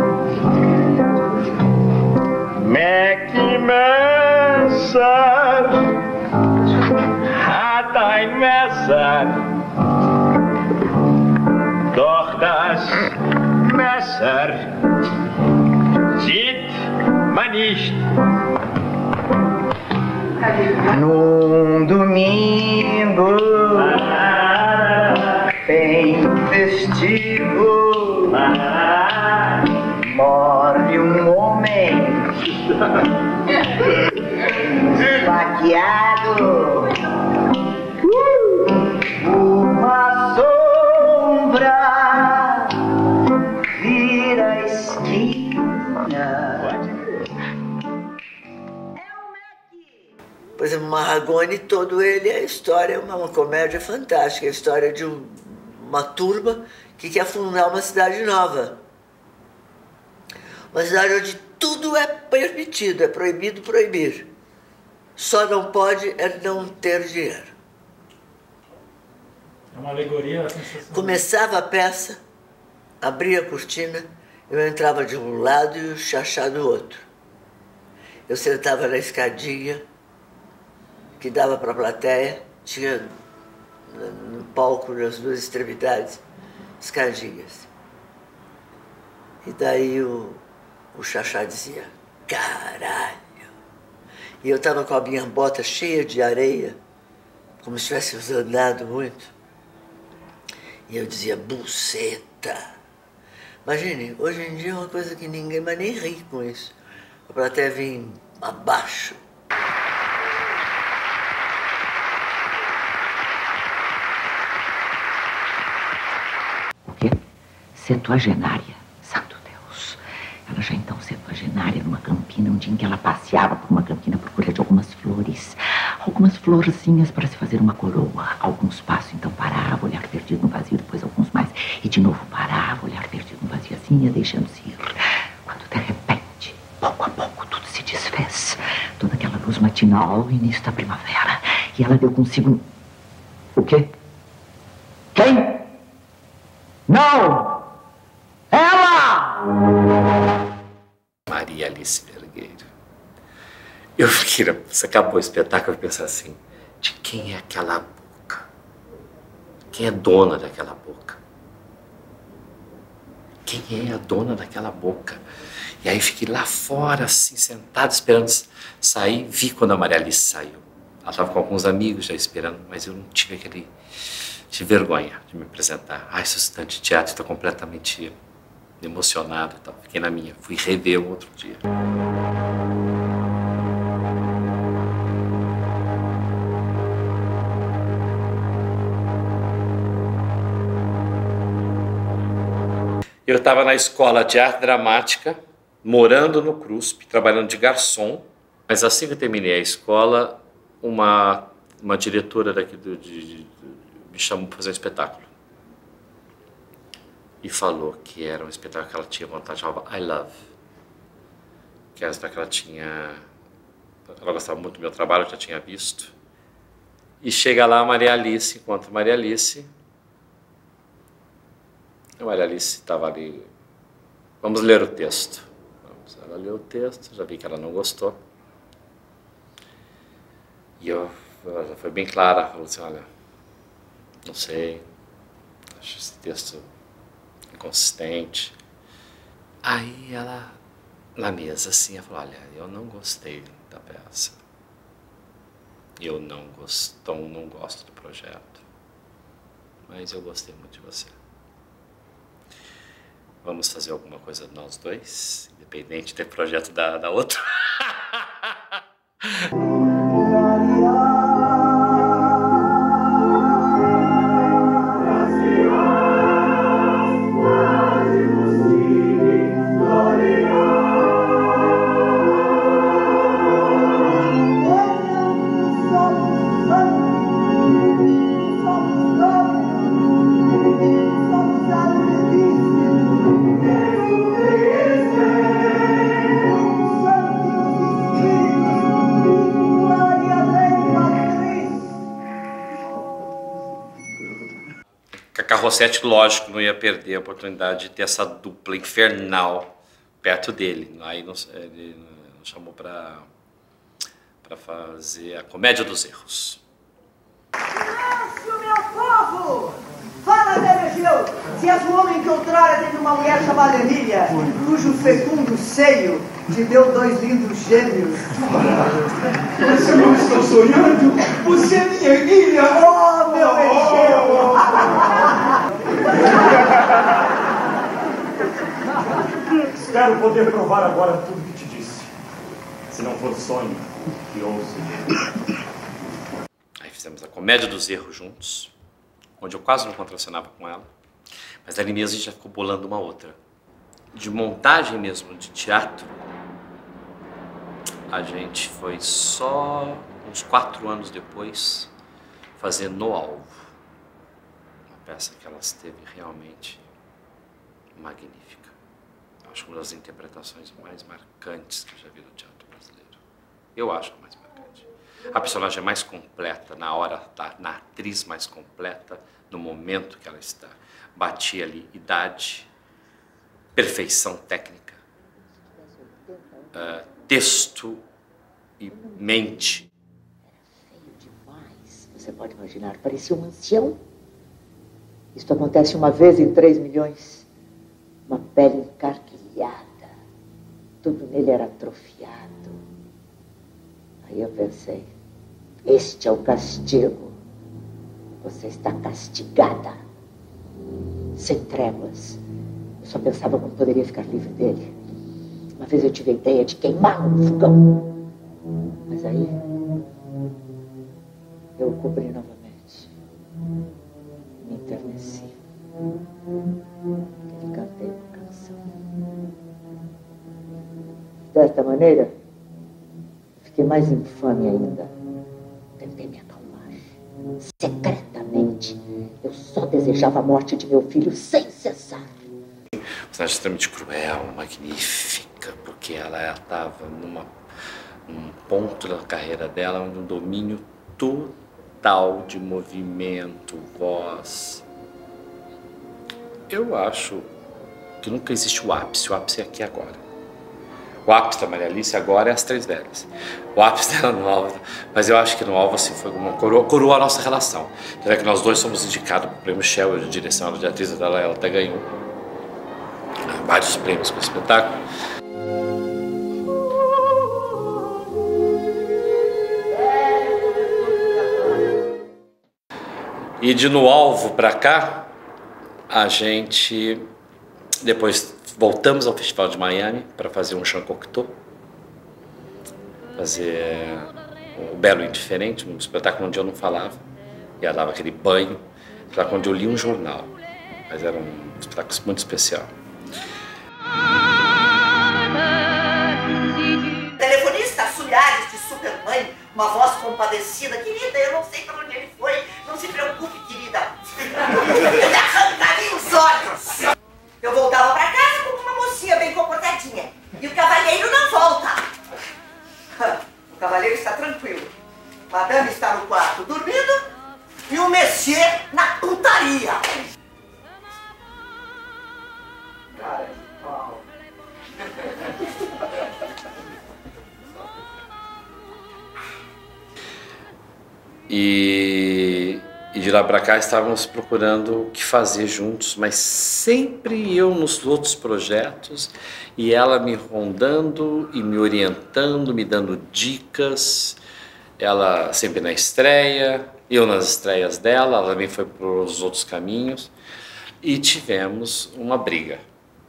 Speaker 1: Mackie Messer hat ein Messer. Doch das Messer sieht man nicht.
Speaker 18: Num domingo bem festivo morre homem esfaqueado. Uma sombra vira a esquina.
Speaker 2: Por exemplo, Marragone, todo ele, a história é uma comédia fantástica, a história de uma turma que quer fundar uma cidade nova. Uma cidade onde tudo é permitido, é proibido proibir. Só não pode é não ter dinheiro.
Speaker 5: É uma alegoria.
Speaker 2: Começava a peça, abria a cortina, eu entrava de um lado e o Xaxá do outro. Eu sentava na escadinha que dava para a plateia, tinha no palco, nas duas extremidades, escadinhas. E daí o Xaxá dizia, caralho! E eu estava com a minha bota cheia de areia, como se tivesse andado muito. E eu dizia, buceta! Imagine, hoje em dia é uma coisa que ninguém mais nem ri com isso. A plateia vem abaixo.
Speaker 3: Septuagenária, santo Deus. Ela já então septuagenária numa campina, um dia em que ela passeava por uma campina à procura de algumas flores, algumas florzinhas para se fazer uma coroa. Alguns passos, então parava, olhar perdido no vazio, depois alguns mais, e de novo parava, olhar perdido no vazio, assim ia deixando-se ir. Quando de repente, pouco a pouco, tudo se desfez. Toda aquela luz matinal, início da primavera, e ela deu consigo... O quê? Quem? Não! Ela!
Speaker 22: Maria Alice Vergueiro. Eu fiquei, você acabou o espetáculo, eu pensei assim, de quem é aquela boca? Quem é dona daquela boca? Quem é a dona daquela boca? E aí fiquei lá fora, assim, sentado, esperando sair. Vi quando a Maria Alice saiu. Ela estava com alguns amigos já esperando, mas eu não tive aquele... Tive vergonha de me apresentar. Ai, esse estudante de teatro está completamente emocionado e tal. Fiquei na minha. Fui rever um outro dia. Eu estava na escola de arte dramática, morando no CRUSP, trabalhando de garçom. Mas assim que eu terminei a escola, uma diretora daqui me chamou para fazer um espetáculo. E falou que era um espetáculo que ela tinha vontade, chamava I Love. Que era um espetáculo que ela gostava muito do meu trabalho, eu já tinha visto. E chega lá a Maria Alice, encontra a Maria Alice. A Maria Alice estava ali, vamos ler o texto. Ela leu o texto, já vi que ela não gostou. E ela foi bem clara, falou assim, olha, não sei, acho esse texto inconsistente. Aí ela, na mesa assim, ela falou, olha, eu não gostei da peça. Eu não gosto do projeto, mas eu gostei muito de você. Vamos fazer alguma coisa nós dois, independente do projeto da outra. Rossetti, lógico, não ia perder a oportunidade de ter essa dupla infernal perto dele. Aí ele nos chamou para fazer a Comédia dos Erros.
Speaker 3: Silêncio, meu povo! Fala, velho Egeu! Se és um homem que outrora teve uma mulher chamada Emília, cujo fecundo seio te deu 2 lindos gêmeos.
Speaker 5: Mas eu não estou sonhando! Você é minha Emília!
Speaker 3: Oh, meu Egeu!
Speaker 1: Espero poder provar agora tudo que te disse. Se não for sonho, que ouça.
Speaker 22: Aí fizemos a Comédia dos Erros juntos, onde eu quase não contracenava com ela, mas ali mesmo a gente já ficou bolando uma outra. De montagem mesmo, de teatro, a gente foi só uns 4 anos depois fazer No Alvo. Uma peça que ela esteve realmente magnífica. Acho que uma das interpretações mais marcantes que eu já vi no teatro brasileiro. Eu acho a mais marcante. A personagem é mais completa, na atriz mais completa, no momento que ela está. Batia ali idade, perfeição técnica, texto e mente.
Speaker 3: Você pode imaginar, parecia um ancião. Isto acontece uma vez em 3 milhões. Uma pele encarquilhada. Tudo nele era atrofiado. Aí eu pensei, este é o castigo. Você está castigada. Sem tréguas. Eu só pensava como poderia ficar livre dele. Uma vez eu tive a ideia de queimá-lo no fogão. Mas aí eu o cobri novamente. Me enterneci. E cantei uma canção. Desta maneira, fiquei mais infame ainda. Tentei me acalmar. Secretamente, eu só desejava a morte de meu filho sem cessar.
Speaker 22: Uma personagem extremamente cruel, magnífica, porque ela estava num ponto da carreira dela onde um domínio total de movimento, voz. Eu acho que nunca existe o ápice é aqui agora. O ápice da Maria Alice agora é As Três Velhas. O ápice dela no Alvo, mas eu acho que no Alvo assim, foi uma coroou a nossa relação. Tanto é que nós dois somos indicados para o prêmio Shell de direção, de atriz dela, ela até ganhou vários prêmios com o espetáculo. E de No Alvo para cá, a gente depois voltamos ao Festival de Miami para fazer um Chant Cocteau, fazer o Belo Indiferente, um espetáculo onde eu não falava, e ela dava aquele banho, um espetáculo onde eu li um jornal, mas era um espetáculo muito especial.
Speaker 3: Telefonista Sulhares de Supermãe, uma voz compadecida. Querida, eu não sei para onde ele foi. Não se preocupe, querida. Eu lhe arrancaria os olhos. Eu voltava para casa como uma mocinha bem comportadinha. E o cavalheiro não volta. O cavalheiro está tranquilo. Madame está no quarto dormindo e o Messier na putaria. Cara de pau.
Speaker 22: E de lá para cá estávamos procurando o que fazer juntos, mas sempre eu nos outros projetos e ela me rondando e me orientando, me dando dicas. Ela sempre na estreia, eu nas estreias dela, ela também foi para os outros caminhos e tivemos uma briga.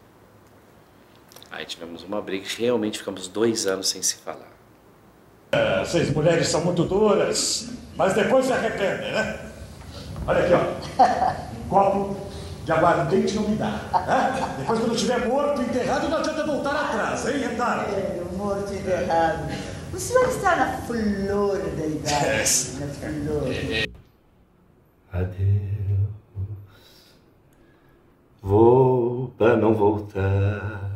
Speaker 22: Aí tivemos uma briga e realmente ficamos 2 anos sem se falar.
Speaker 1: Vocês mulheres são muito duras, mas depois se arrependem, né? Olha aqui, ó. Copo de aguardente não me dá. Né? Depois, quando eu estiver morto, enterrado, não adianta voltar atrás, hein, retardo?
Speaker 3: Morto e enterrado. O senhor está na flor da idade. Na flor.
Speaker 10: Adeus, vou pra não voltar.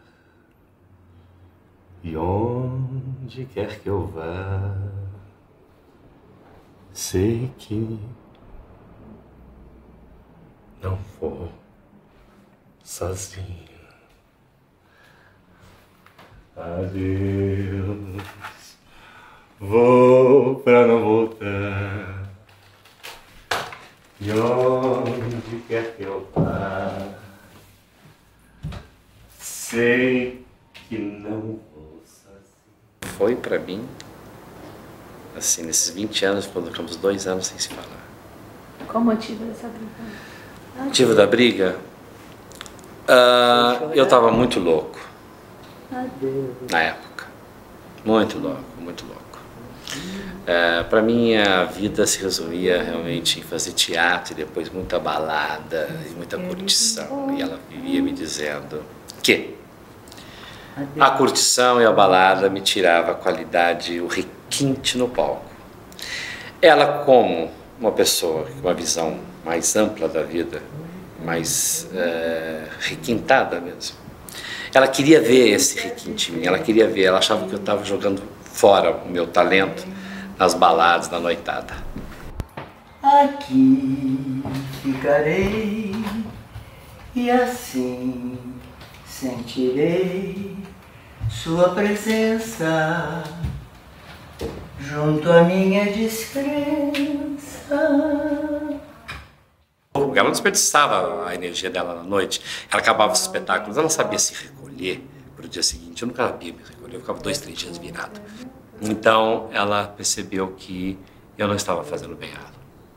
Speaker 10: E onde quer que eu vá, sei que não vou sozinho. Adeus, vou pra não voltar. E onde quer que eu vá, sei que não vou.
Speaker 22: Foi para mim, assim, nesses 20 anos, quando ficamos 2 anos sem se falar.
Speaker 13: Qual o motivo dessa briga?
Speaker 22: O motivo da briga? Eu estava muito louco. Na época. Muito louco, muito louco. Para mim, a vida se resumia realmente em fazer teatro e depois muita balada e muita curtição. E ela vivia me dizendo que a curtição e a balada me tirava a qualidade, o requinte no palco. Ela, como uma pessoa com uma visão mais ampla da vida, mais requintada mesmo, ela queria ver esse requinte em mim, ela queria ver, ela achava que eu estava jogando fora o meu talento nas baladas, na noitada.
Speaker 2: Aqui ficarei e assim sentirei sua presença junto à minha descrença.
Speaker 22: Ela não desperdiçava a energia dela na noite, ela acabava os espetáculos, ela sabia se recolher para o dia seguinte. Eu nunca sabia me recolher, eu ficava 2, 3 dias virado. Então ela percebeu que eu não estava fazendo bem errado.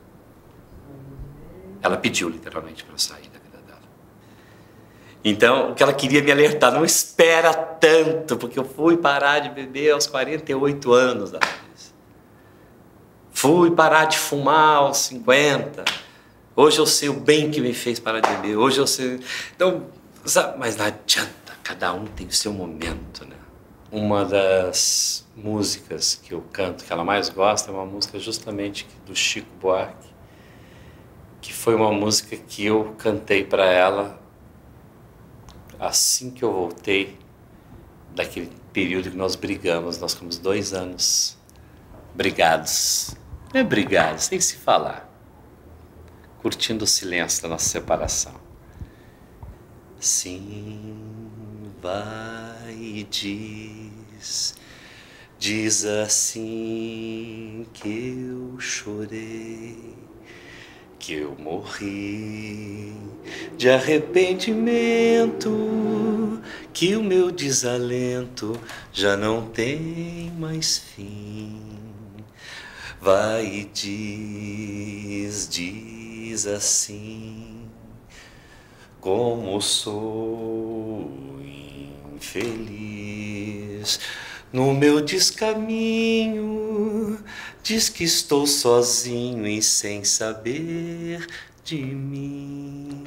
Speaker 22: Ela pediu literalmente para eu sair da vida dela. Então, o que ela queria me alertar, não espera tanto, porque eu fui parar de beber aos 48 anos da vida. Fui parar de fumar aos 50. Hoje eu sei o bem que me fez parar de beber. Hoje eu sei... Então, sabe? Mas não adianta, cada um tem o seu momento, né? Uma das músicas que eu canto, que ela mais gosta, é uma música justamente do Chico Buarque, que foi uma música que eu cantei para ela assim que eu voltei daquele período que nós brigamos. Nós ficamos 2 anos brigados. Não é brigados, sem se falar. Curtindo o silêncio da nossa separação. Sim, vai e diz assim que eu chorei,
Speaker 4: que eu morri de arrependimento, que o meu desalento já não tem mais fim. Vai e diz assim, como sou infeliz no meu descaminho, diz que estou sozinho e sem saber de mim.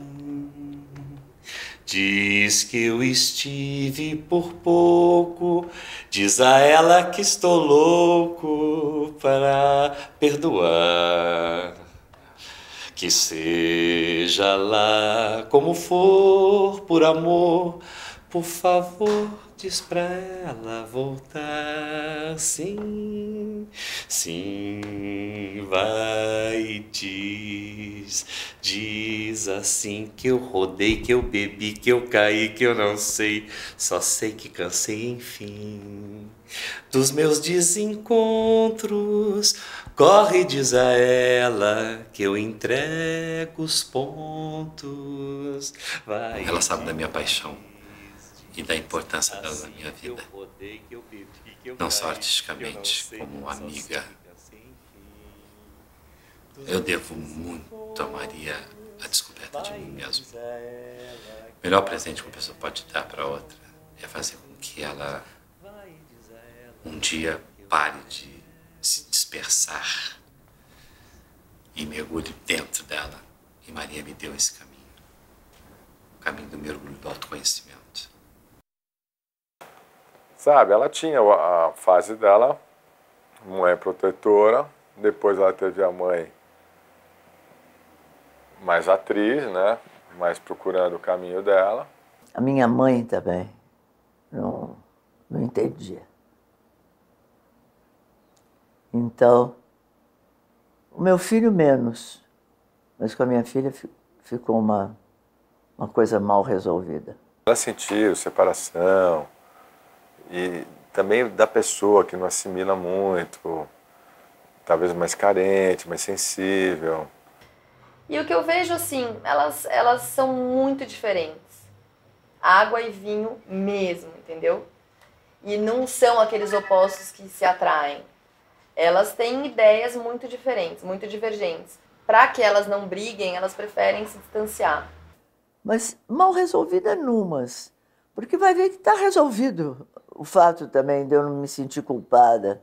Speaker 4: Diz que eu estive por pouco, diz a ela que estou louco para perdoar. Que seja lá como for, por amor, por favor, diz pra ela voltar. Sim, sim, vai, diz assim que eu rodei, que eu bebi, que eu caí, que eu não sei, só sei que cansei, enfim, dos meus desencontros. Corre, diz a ela que eu entrego os pontos. Vai. Ela sabe da minha paixão e da importância dela na minha vida, não só artisticamente, como amiga. Eu devo muito a Maria a descoberta de mim mesmo. O melhor presente que uma pessoa pode dar para outra é fazer com que ela um dia pare de se dispersar e mergulhe dentro dela. E Maria me deu esse caminho, o caminho do mergulho do autoconhecimento.
Speaker 11: Sabe, ela tinha a fase dela, mãe protetora, depois ela teve a mãe mais atriz, né? Mais procurando o caminho dela.
Speaker 2: A minha mãe também não entendia. Então, o meu filho menos, mas com a minha filha ficou uma coisa mal resolvida.
Speaker 11: Ela sentiu separação e também da pessoa que não assimila muito, talvez mais carente, mais sensível.
Speaker 7: E o que eu vejo, assim, elas são muito diferentes. Água e vinho mesmo, entendeu? E não são aqueles opostos que se atraem. Elas têm ideias muito diferentes, muito divergentes. Para que elas não briguem, elas preferem se distanciar.
Speaker 2: Mas mal resolvida numas. Porque vai ver que está resolvido o fato também de eu não me sentir culpada.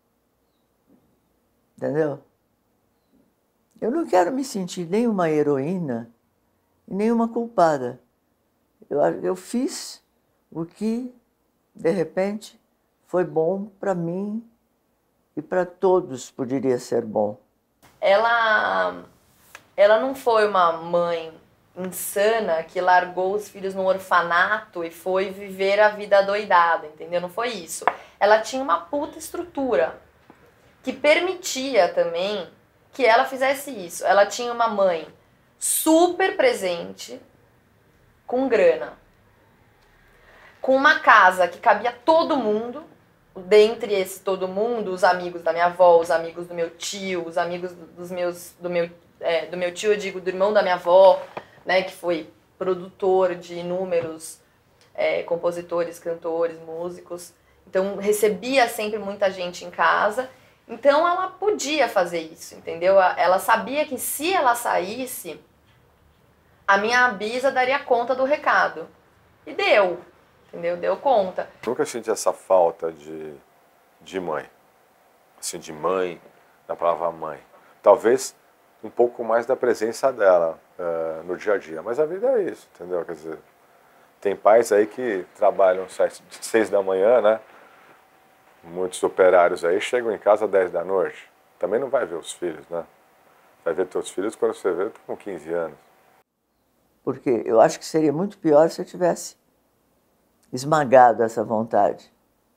Speaker 2: Entendeu? Eu não quero me sentir nem uma heroína e nem uma culpada. Eu fiz o que, de repente, foi bom para mim e para todos poderia ser bom.
Speaker 7: Ela não foi uma mãe insana que largou os filhos no orfanato e foi viver a vida adoidada, entendeu? Não foi isso. Ela tinha uma puta estrutura que permitia também que ela fizesse isso. Ela tinha uma mãe super presente, com grana, com uma casa que cabia todo mundo. Dentre esse todo mundo, os amigos da minha avó, os amigos do meu tio, os amigos do meu tio, eu digo, do irmão da minha avó, né, que foi produtor de inúmeros compositores, cantores, músicos. Então, recebia sempre muita gente em casa. Então, ela podia fazer isso, entendeu? Ela sabia que se ela saísse, a minha bisa daria conta do recado. E deu. Entendeu? Deu conta.
Speaker 11: Nunca senti essa falta de mãe. Assim, de mãe, da palavra mãe. Talvez um pouco mais da presença dela no dia a dia. Mas a vida é isso, entendeu? Quer dizer, tem pais aí que trabalham 6 da manhã, né? Muitos operários aí chegam em casa às 10 da noite. Também não vai ver os filhos, né? Vai ver teus filhos quando você vê com 15 anos.
Speaker 2: Porque eu acho que seria muito pior se eu tivesse esmagado essa vontade.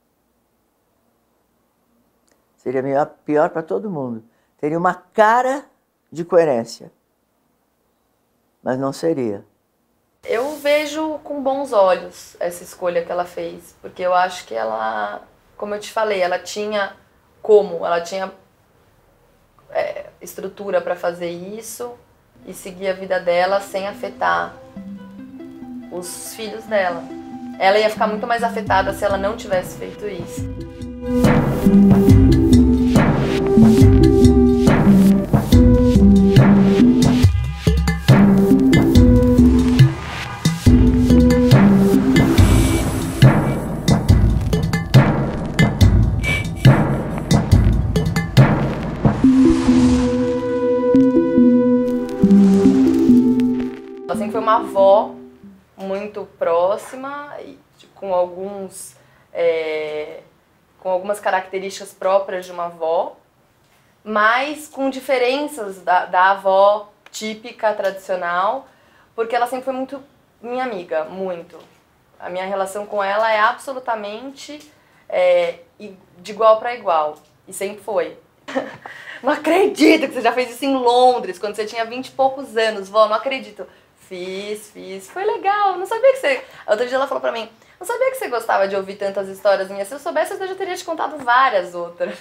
Speaker 2: Seria pior para todo mundo. Teria uma cara de coerência, mas não seria.
Speaker 7: Eu vejo com bons olhos essa escolha que ela fez, porque eu acho que ela, como eu te falei, ela tinha estrutura para fazer isso, e seguir a vida dela sem afetar os filhos dela. Ela ia ficar muito mais afetada se ela não tivesse feito isso. Ela sempre foi uma avó muito próxima e com algumas características próprias de uma avó, mas com diferenças da avó típica, tradicional, porque ela sempre foi muito minha amiga, muito. A minha relação com ela é absolutamente de igual para igual, e sempre foi. Não acredito que você já fez isso em Londres, quando você tinha 20 e poucos anos, vó, não acredito. Fiz, foi legal, não sabia que você... Outro dia ela falou pra mim, não sabia que você gostava de ouvir tantas histórias minhas, se eu soubesse eu já teria te contado várias outras.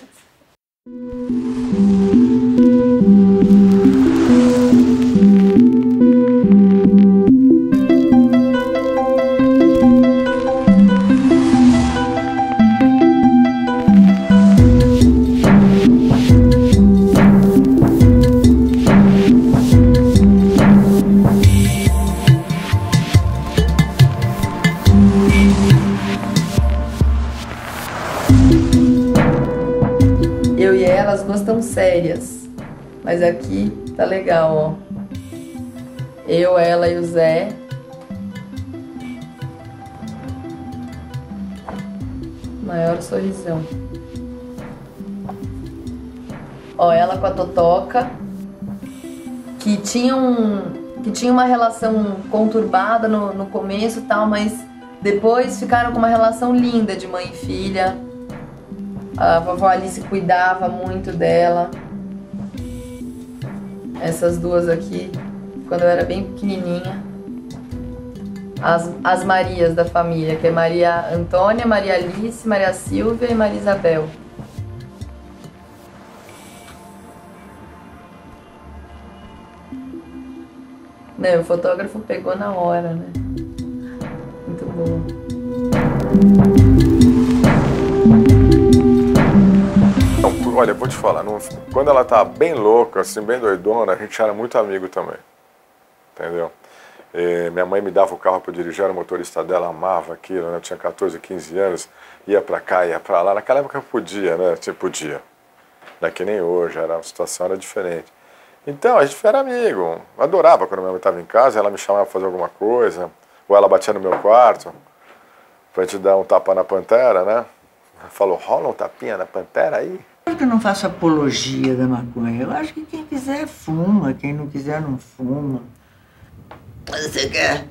Speaker 7: Eu e ela, as duas estão sérias, mas aqui tá legal, ó. Eu, ela e o Zé. Maior sorrisão. Ó, ela com a Totoca, que tinha uma relação conturbada no começo e tal, mas depois ficaram com uma relação linda de mãe e filha. A vovó Alice cuidava muito dela. Essas duas aqui, quando eu era bem pequenininha. As Marias da família, que é Maria Antônia, Maria Alice, Maria Silvia e Maria Isabel. Né, o fotógrafo pegou na hora, né? Muito bom.
Speaker 11: Olha, vou te falar, quando ela tá bem louca, assim, bem doidona, a gente era muito amigo também, entendeu? Minha mãe me dava o carro para dirigir, era o motorista dela, amava aquilo, né? Eu tinha 14, 15 anos, ia para cá, ia para lá, naquela época podia, né? Podia, não é que nem hoje, a situação era diferente. Então, a gente era amigo, adorava quando minha mãe estava em casa, ela me chamava para fazer alguma coisa, ou ela batia no meu quarto, pra gente dar um tapa na pantera, né? Falou, rola um tapinha na pantera aí?
Speaker 2: Eu não faço apologia da maconha. Eu acho que quem quiser fuma, quem não quiser não fuma. Você quer?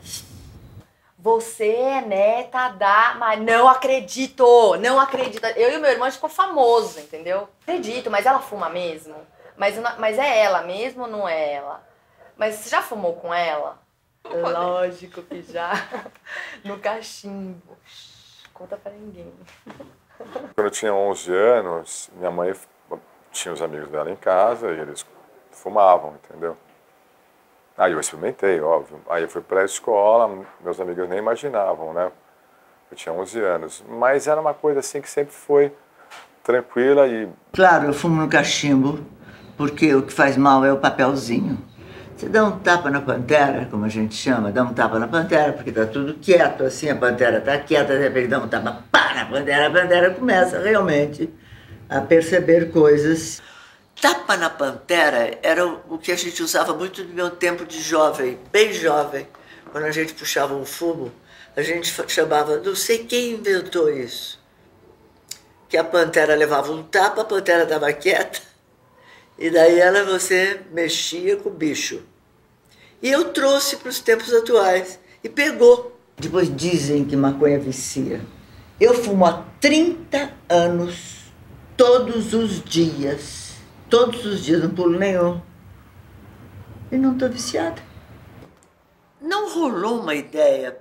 Speaker 7: Você é neta da... Mas não acredito! Não acredito! Eu e o meu irmão a gente ficou famoso, entendeu? Acredito, mas ela fuma mesmo? Mas é ela mesmo ou não é ela? Mas você já fumou com ela? Lógico que já. No cachimbo. Conta pra ninguém.
Speaker 11: Quando eu tinha 11 anos, minha mãe tinha os amigos dela em casa e eles fumavam, entendeu? Aí eu experimentei, óbvio. Aí eu fui pra escola, meus amigos nem imaginavam, né? Eu tinha 11 anos. Mas era uma coisa assim que sempre foi tranquila e...
Speaker 2: Claro, eu fumo no cachimbo, porque o que faz mal é o papelzinho. Você dá um tapa na pantera, como a gente chama, dá um tapa na pantera, porque tá tudo quieto, assim, a pantera tá quieta, de repente dá um tapa, pá, na pantera, a pantera começa realmente a perceber coisas. Tapa na pantera era o que a gente usava muito no meu tempo de jovem, bem jovem. Quando a gente puxava um fumo, a gente chamava, não sei quem inventou isso, que a pantera levava um tapa, a pantera estava quieta, e daí você mexia com o bicho. E eu trouxe para os tempos atuais e pegou. Depois dizem que maconha vicia. Eu fumo há 30 anos, todos os dias, não pulo nenhum. E não estou viciada. Não rolou uma ideia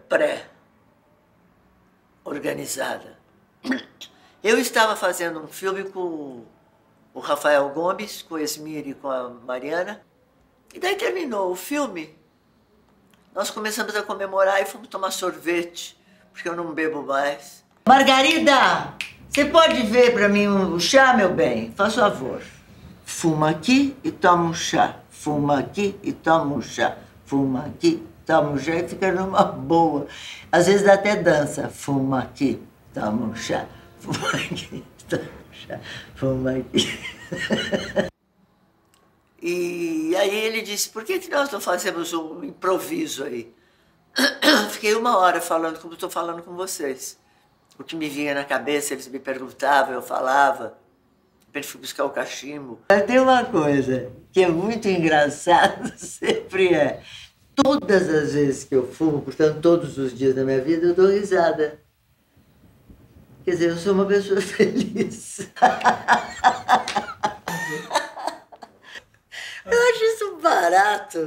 Speaker 2: pré-organizada. Eu estava fazendo um filme com o Rafael Gomes, com o Esmir e com a Mariana. E daí terminou o filme, nós começamos a comemorar e fomos tomar sorvete, porque eu não bebo mais. Margarida, você pode ver para mim o chá, meu bem? Faz favor. Fuma aqui e toma um chá. Fuma aqui e toma um chá. Fuma aqui, toma um chá e fica numa boa. Às vezes dá até dança. Fuma aqui, toma um chá. Fuma aqui, toma um chá. Fuma aqui. E aí ele disse, por que nós não fazemos um improviso aí? Fiquei 1 hora falando como estou falando com vocês. O que me vinha na cabeça, eles me perguntavam, eu falava. Depois fui buscar o cachimbo. Mas tem uma coisa que é muito engraçado, sempre é. Todas as vezes que eu fumo, portanto, todos os dias da minha vida, eu dou risada. Quer dizer, eu sou uma pessoa feliz. Eu acho isso barato.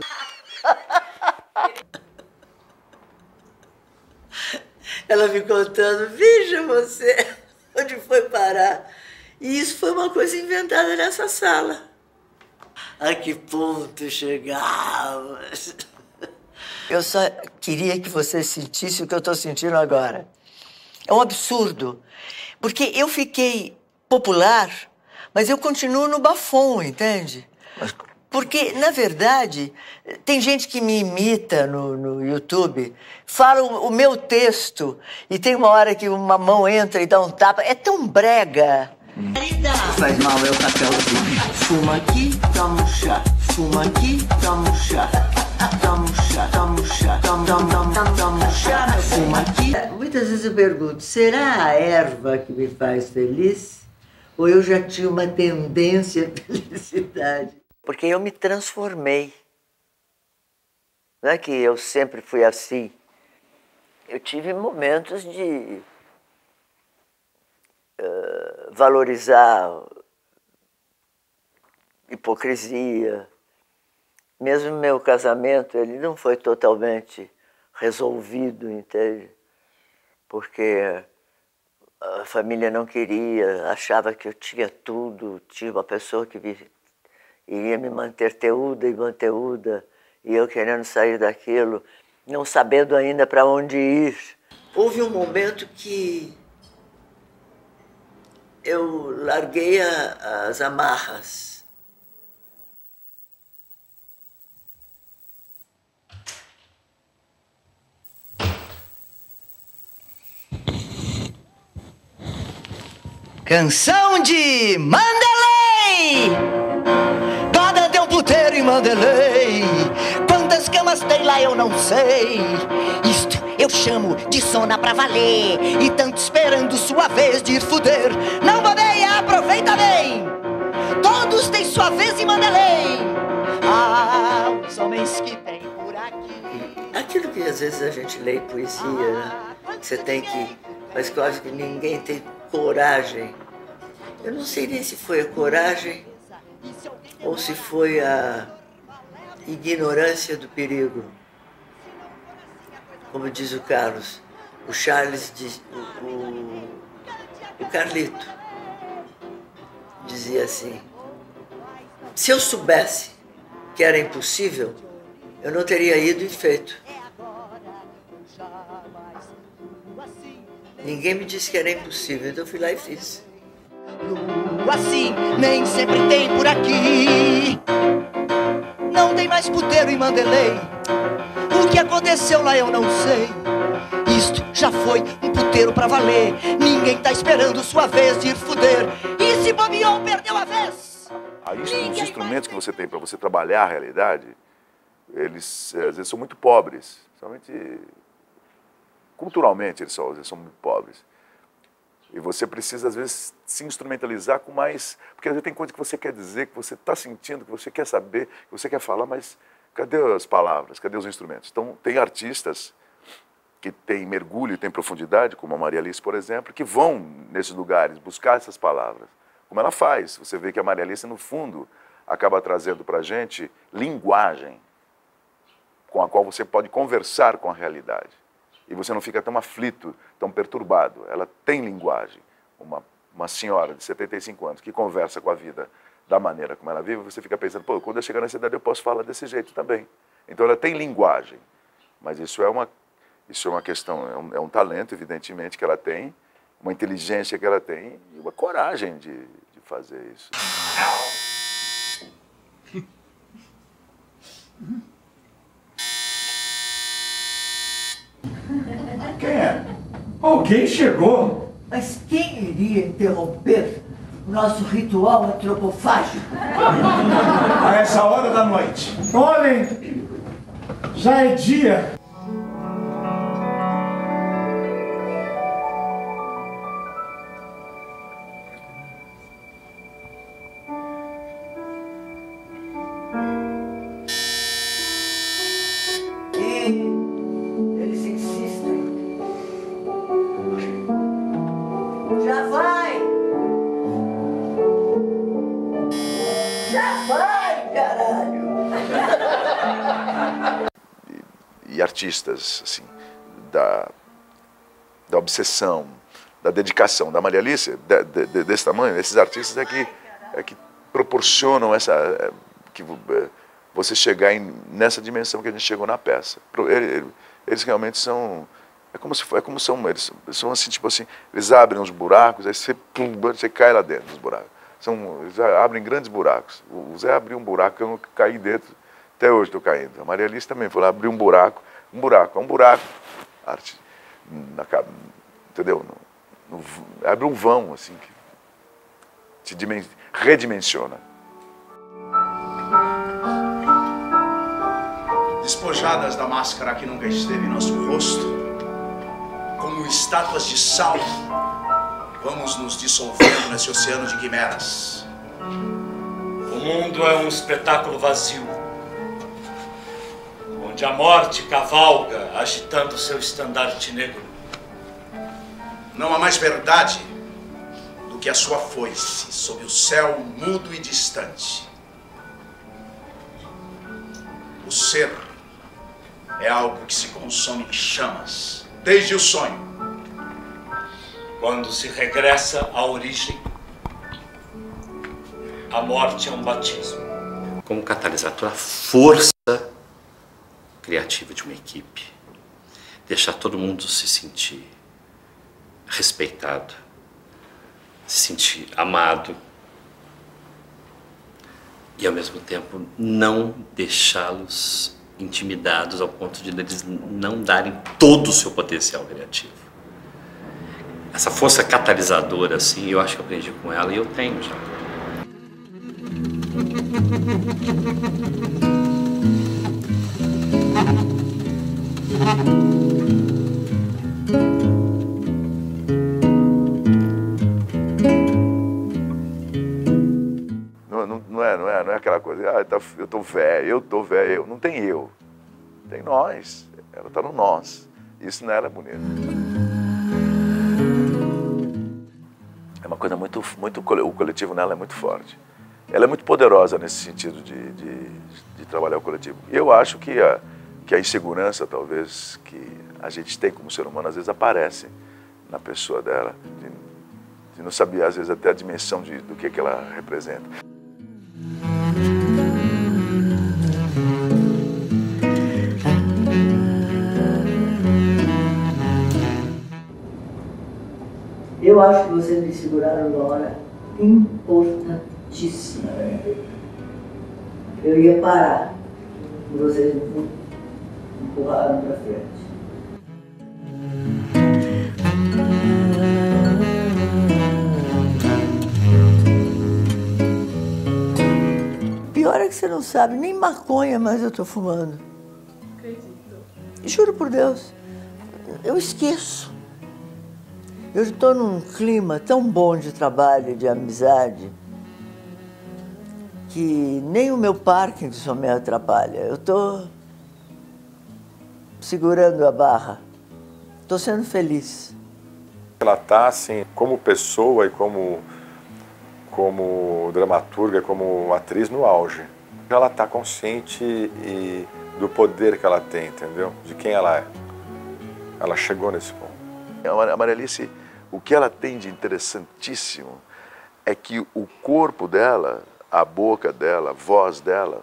Speaker 2: Ela me contando, veja você, onde foi parar. E isso foi uma coisa inventada nessa sala. A que ponto chegamos? Eu só queria que você sentisse o que eu estou sentindo agora. É um absurdo. Porque eu fiquei popular, mas eu continuo no bafão, entende? Porque, na verdade, tem gente que me imita no YouTube, fala o meu texto, e tem uma hora que uma mão entra e dá um tapa. É tão brega. Faz mal é o papelzinho. Fuma aqui, toma um chá. Fuma aqui, toma um chá. Toma um chá, toma um chá. Toma um chá, fuma aqui. Muitas vezes eu pergunto, será a erva que me faz feliz? Ou eu já tinha uma tendência à felicidade? Porque eu me transformei. Não é que eu sempre fui assim. Eu tive momentos de valorizar hipocrisia. Mesmo meu casamento, ele não foi totalmente resolvido, entende? Porque a família não queria, achava que eu tinha tudo, tinha uma pessoa que iria me manter teúda e manteúda, e eu querendo sair daquilo, não sabendo ainda para onde ir. Houve um momento que eu larguei as amarras.
Speaker 3: Canção de Mandelei! Cada tem um puteiro em Mandelei. Quantas camas tem lá eu não sei. Isto eu chamo de sona pra valer. E tanto esperando sua vez de ir fuder. Não bobeia, aproveita bem. Todos têm sua vez em Mandelei. Ah, os homens que tem por aqui.
Speaker 2: Aquilo que às vezes a gente lê em poesia, né? Você tem que... Mas quase que ninguém tem coragem. Eu não sei nem se foi a coragem ou se foi a ignorância do perigo. Como diz o Carlos, o Charles, o Carlito, dizia assim, se eu soubesse que era impossível, eu não teria ido e feito. Ninguém me disse que era impossível, então eu fui lá e fiz.
Speaker 3: Assim nem sempre tem por aqui. Não tem mais puteiro em Mandelei. O que aconteceu lá eu não sei. Isto já foi um puteiro pra valer. Ninguém tá esperando sua vez de ir fuder. E se bobeou, perdeu a vez.
Speaker 6: Os instrumentos que você tem para você trabalhar a realidade, eles às vezes são muito pobres. Somente culturalmente eles são muito pobres. E você precisa, às vezes, se instrumentalizar com mais... Porque às vezes tem coisa que você quer dizer, que você está sentindo, que você quer saber, que você quer falar, mas cadê as palavras, cadê os instrumentos? Então, tem artistas que têm mergulho e têm profundidade, como a Maria Alice, por exemplo, que vão nesses lugares buscar essas palavras. Como ela faz. Você vê que a Maria Alice, no fundo, acaba trazendo para a gente linguagem com a qual você pode conversar com a realidade. E você não fica tão aflito, tão perturbado. Ela tem linguagem. Uma senhora de 75 anos que conversa com a vida da maneira como ela vive, você fica pensando, pô, quando eu chegar nessa idade eu posso falar desse jeito também. Então ela tem linguagem, mas isso é uma questão, é um talento, evidentemente, que ela tem, uma inteligência que ela tem e uma coragem de fazer isso.
Speaker 5: Quem é? Alguém chegou.
Speaker 3: Mas quem iria interromper o nosso ritual antropofágico?
Speaker 5: A essa hora da noite. Olhem, já é dia.
Speaker 3: Eles insistem. Já vai! Já vai, caralho!
Speaker 6: E artistas, assim, da obsessão, da dedicação da Maria Alice, desse tamanho, esses artistas é que proporcionam que você chegar nessa dimensão que a gente chegou na peça. Eles realmente são, eles são assim, tipo assim, eles abrem uns buracos, aí você cai lá dentro dos buracos. Eles abrem grandes buracos. O Zé abriu um buraco que eu não caí dentro, até hoje estou caindo. A Maria Alice também foi lá, abriu um buraco, arte, entendeu? Abre um vão, assim, que te redimensiona.
Speaker 12: Despojadas da máscara que nunca esteve em nosso rosto, como estátuas de sal, vamos nos dissolvendo nesse oceano de quimeras.
Speaker 16: O mundo é um espetáculo vazio, onde a morte cavalga agitando seu estandarte negro.
Speaker 12: Não há mais verdade do que a sua foice sob o céu mudo e distante. O ser é algo que se consome em chamas, desde o sonho.
Speaker 16: Quando se regressa à origem, a morte é um batismo.
Speaker 22: Como catalisador, a força criativa de uma equipe. Deixar todo mundo se sentir respeitado, se sentir amado. E, ao mesmo tempo, não deixá-los intimidados ao ponto de eles não darem todo o seu potencial criativo. Essa força catalisadora, assim, eu acho que eu aprendi com ela e eu tenho já.
Speaker 6: Não é aquela coisa, eu tô velho, não tem eu. Tem nós, ela tá no nós. Isso nela é bonito. É uma coisa muito, o coletivo nela é muito forte. Ela é muito poderosa nesse sentido de trabalhar o coletivo. E eu acho que a insegurança, talvez, que a gente tem como ser humano, às vezes aparece na pessoa dela, de não saber, às vezes, até a dimensão do que ela representa.
Speaker 3: Eu acho que vocês me seguraram numa hora importantíssima. Eu ia parar e vocês me empurraram para frente. Pior é que você não sabe, nem maconha mais eu estou fumando.
Speaker 13: Acredito.
Speaker 3: Juro por Deus, eu esqueço. Eu estou num clima tão bom de trabalho, de amizade, que nem o meu Parkinson me atrapalha. Eu estou segurando a barra. Estou sendo feliz.
Speaker 11: Ela está, assim, como pessoa e como dramaturga, como atriz no auge. Ela está consciente do poder que ela tem, entendeu? De quem ela é. Ela chegou nesse ponto.
Speaker 6: A Maria Alice, o que ela tem de interessantíssimo é que o corpo dela, a boca dela, a voz dela,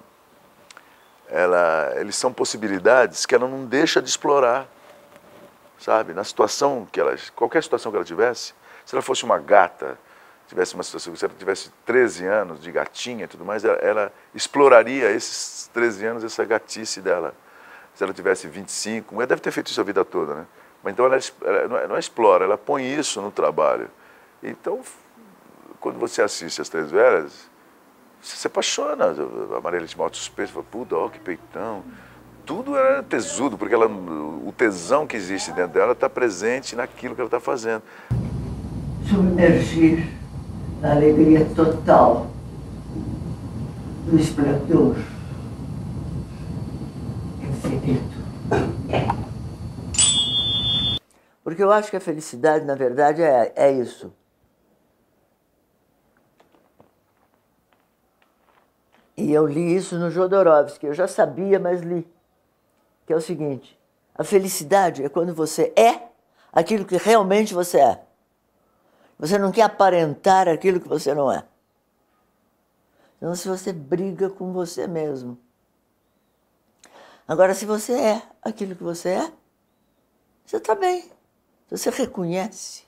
Speaker 6: eles são possibilidades que ela não deixa de explorar, sabe? Na situação que ela, qualquer situação que ela tivesse, se ela fosse uma gata, tivesse uma situação, se ela tivesse 13 anos de gatinha e tudo mais, ela exploraria esses 13 anos, essa gatice dela. Se ela tivesse 25, ela deve ter feito isso a vida toda, né? Mas então ela não explora, ela põe isso no trabalho. Então, quando você assiste As Três Velhas, você se apaixona. A Maria Leite Malta Suspeita, fala, puta, ó, que peitão. Tudo era tesudo, porque o tesão que existe dentro dela está presente naquilo que ela está fazendo.
Speaker 2: Submergir na alegria total do esplendor infinito. Porque eu acho que a felicidade, na verdade, é isso. E eu li isso no Jodorowsky, eu já sabia, mas li. Que é o seguinte, a felicidade é quando você é aquilo que realmente você é. Você não quer aparentar aquilo que você não é. Então, se você briga com você mesmo. Agora, se você é aquilo que você é, você está bem. Você reconhece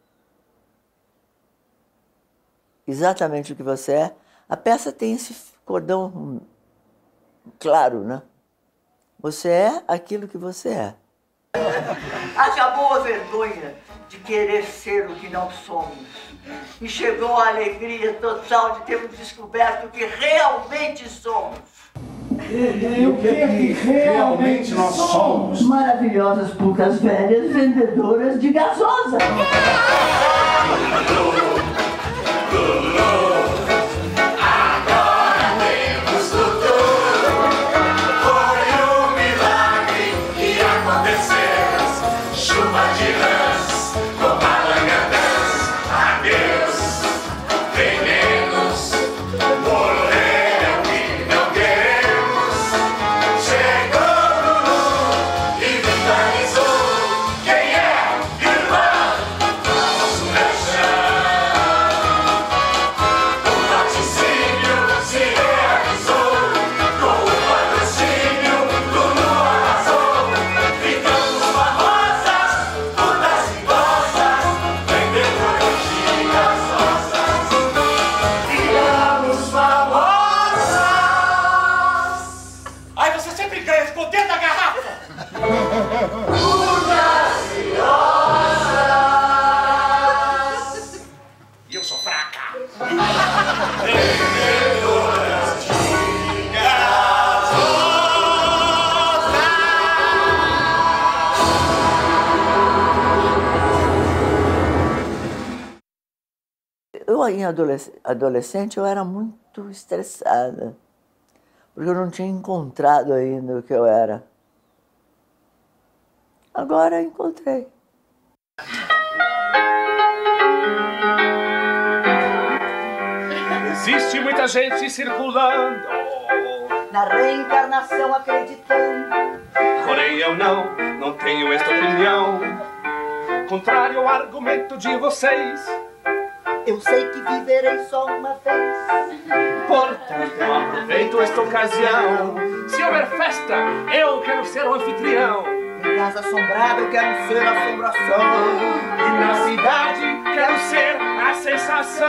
Speaker 2: exatamente o que você é. A peça tem esse cordão claro, né? Você é aquilo que você é. Acabou a vergonha de querer ser o que não somos. E chegou a alegria total de termos descoberto o que realmente somos.
Speaker 5: E o que é que realmente nós somos?
Speaker 2: Maravilhosas putas velhas vendedoras de gasosa. Eu, em adolescente, eu era muito estressada, porque eu não tinha encontrado ainda o que eu era. Agora encontrei.
Speaker 15: Existe muita gente circulando,
Speaker 3: na reencarnação acreditando.
Speaker 15: Porém eu não tenho esta opinião. Contrário ao argumento de vocês,
Speaker 3: eu sei que viverei só uma vez.
Speaker 15: Portanto, eu aproveito esta ocasião. Se houver festa, eu quero ser o anfitrião.
Speaker 3: Em casa assombrada, eu quero ser a assombração.
Speaker 15: E na cidade, quero ser a sensação.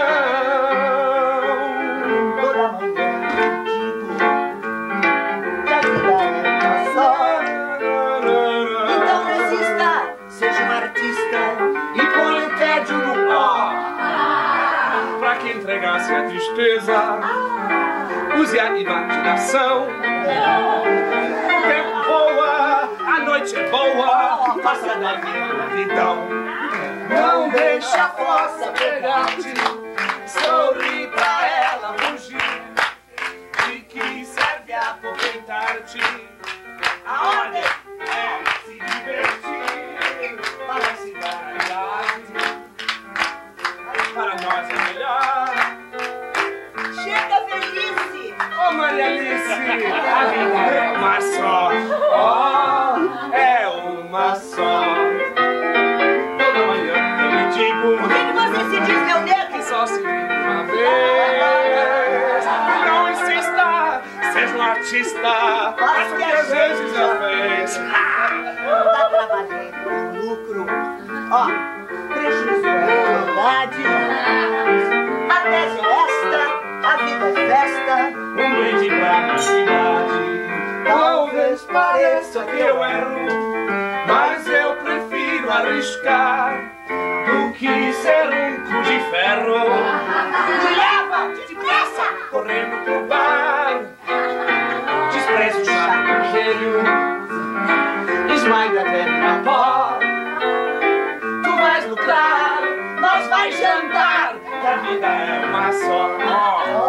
Speaker 3: Toda manhã, digo que a vida é uma só. Então resista, seja um artista
Speaker 15: e põe o tédio no ó. Pra que entregasse a tristeza, use a imaginação. O tempo voa, a noite é boa, faça da vida então. Não deixa a força pegar-te, sorri pra ela fugir. De que serve aproveitar-te? A ordem é se divertir. Para a cidade, para nós é melhor.
Speaker 3: Chega, velhice!
Speaker 15: Ô, Maria Alice, a vida é uma só. Oh, é uma só. Toda manhã eu me digo.
Speaker 3: O que você se diz, meu neto?
Speaker 15: Que só se vive uma vez. conquistar as que às vezes já fez.
Speaker 3: Tá trabalhando por lucro. Ó, prejuízo é verdade. A tese é esta, a vida é festa.
Speaker 15: Um brinde pra cidade. Talvez pareça que eu erro, mas eu prefiro arriscar do que ser um cu de ferro.
Speaker 3: Me leva, depressa!
Speaker 15: Correndo pro bar, desprezo o chacoalheiro, esmaga até na pó. Tu vais lucrar, nós vais jantar, que a vida é uma só.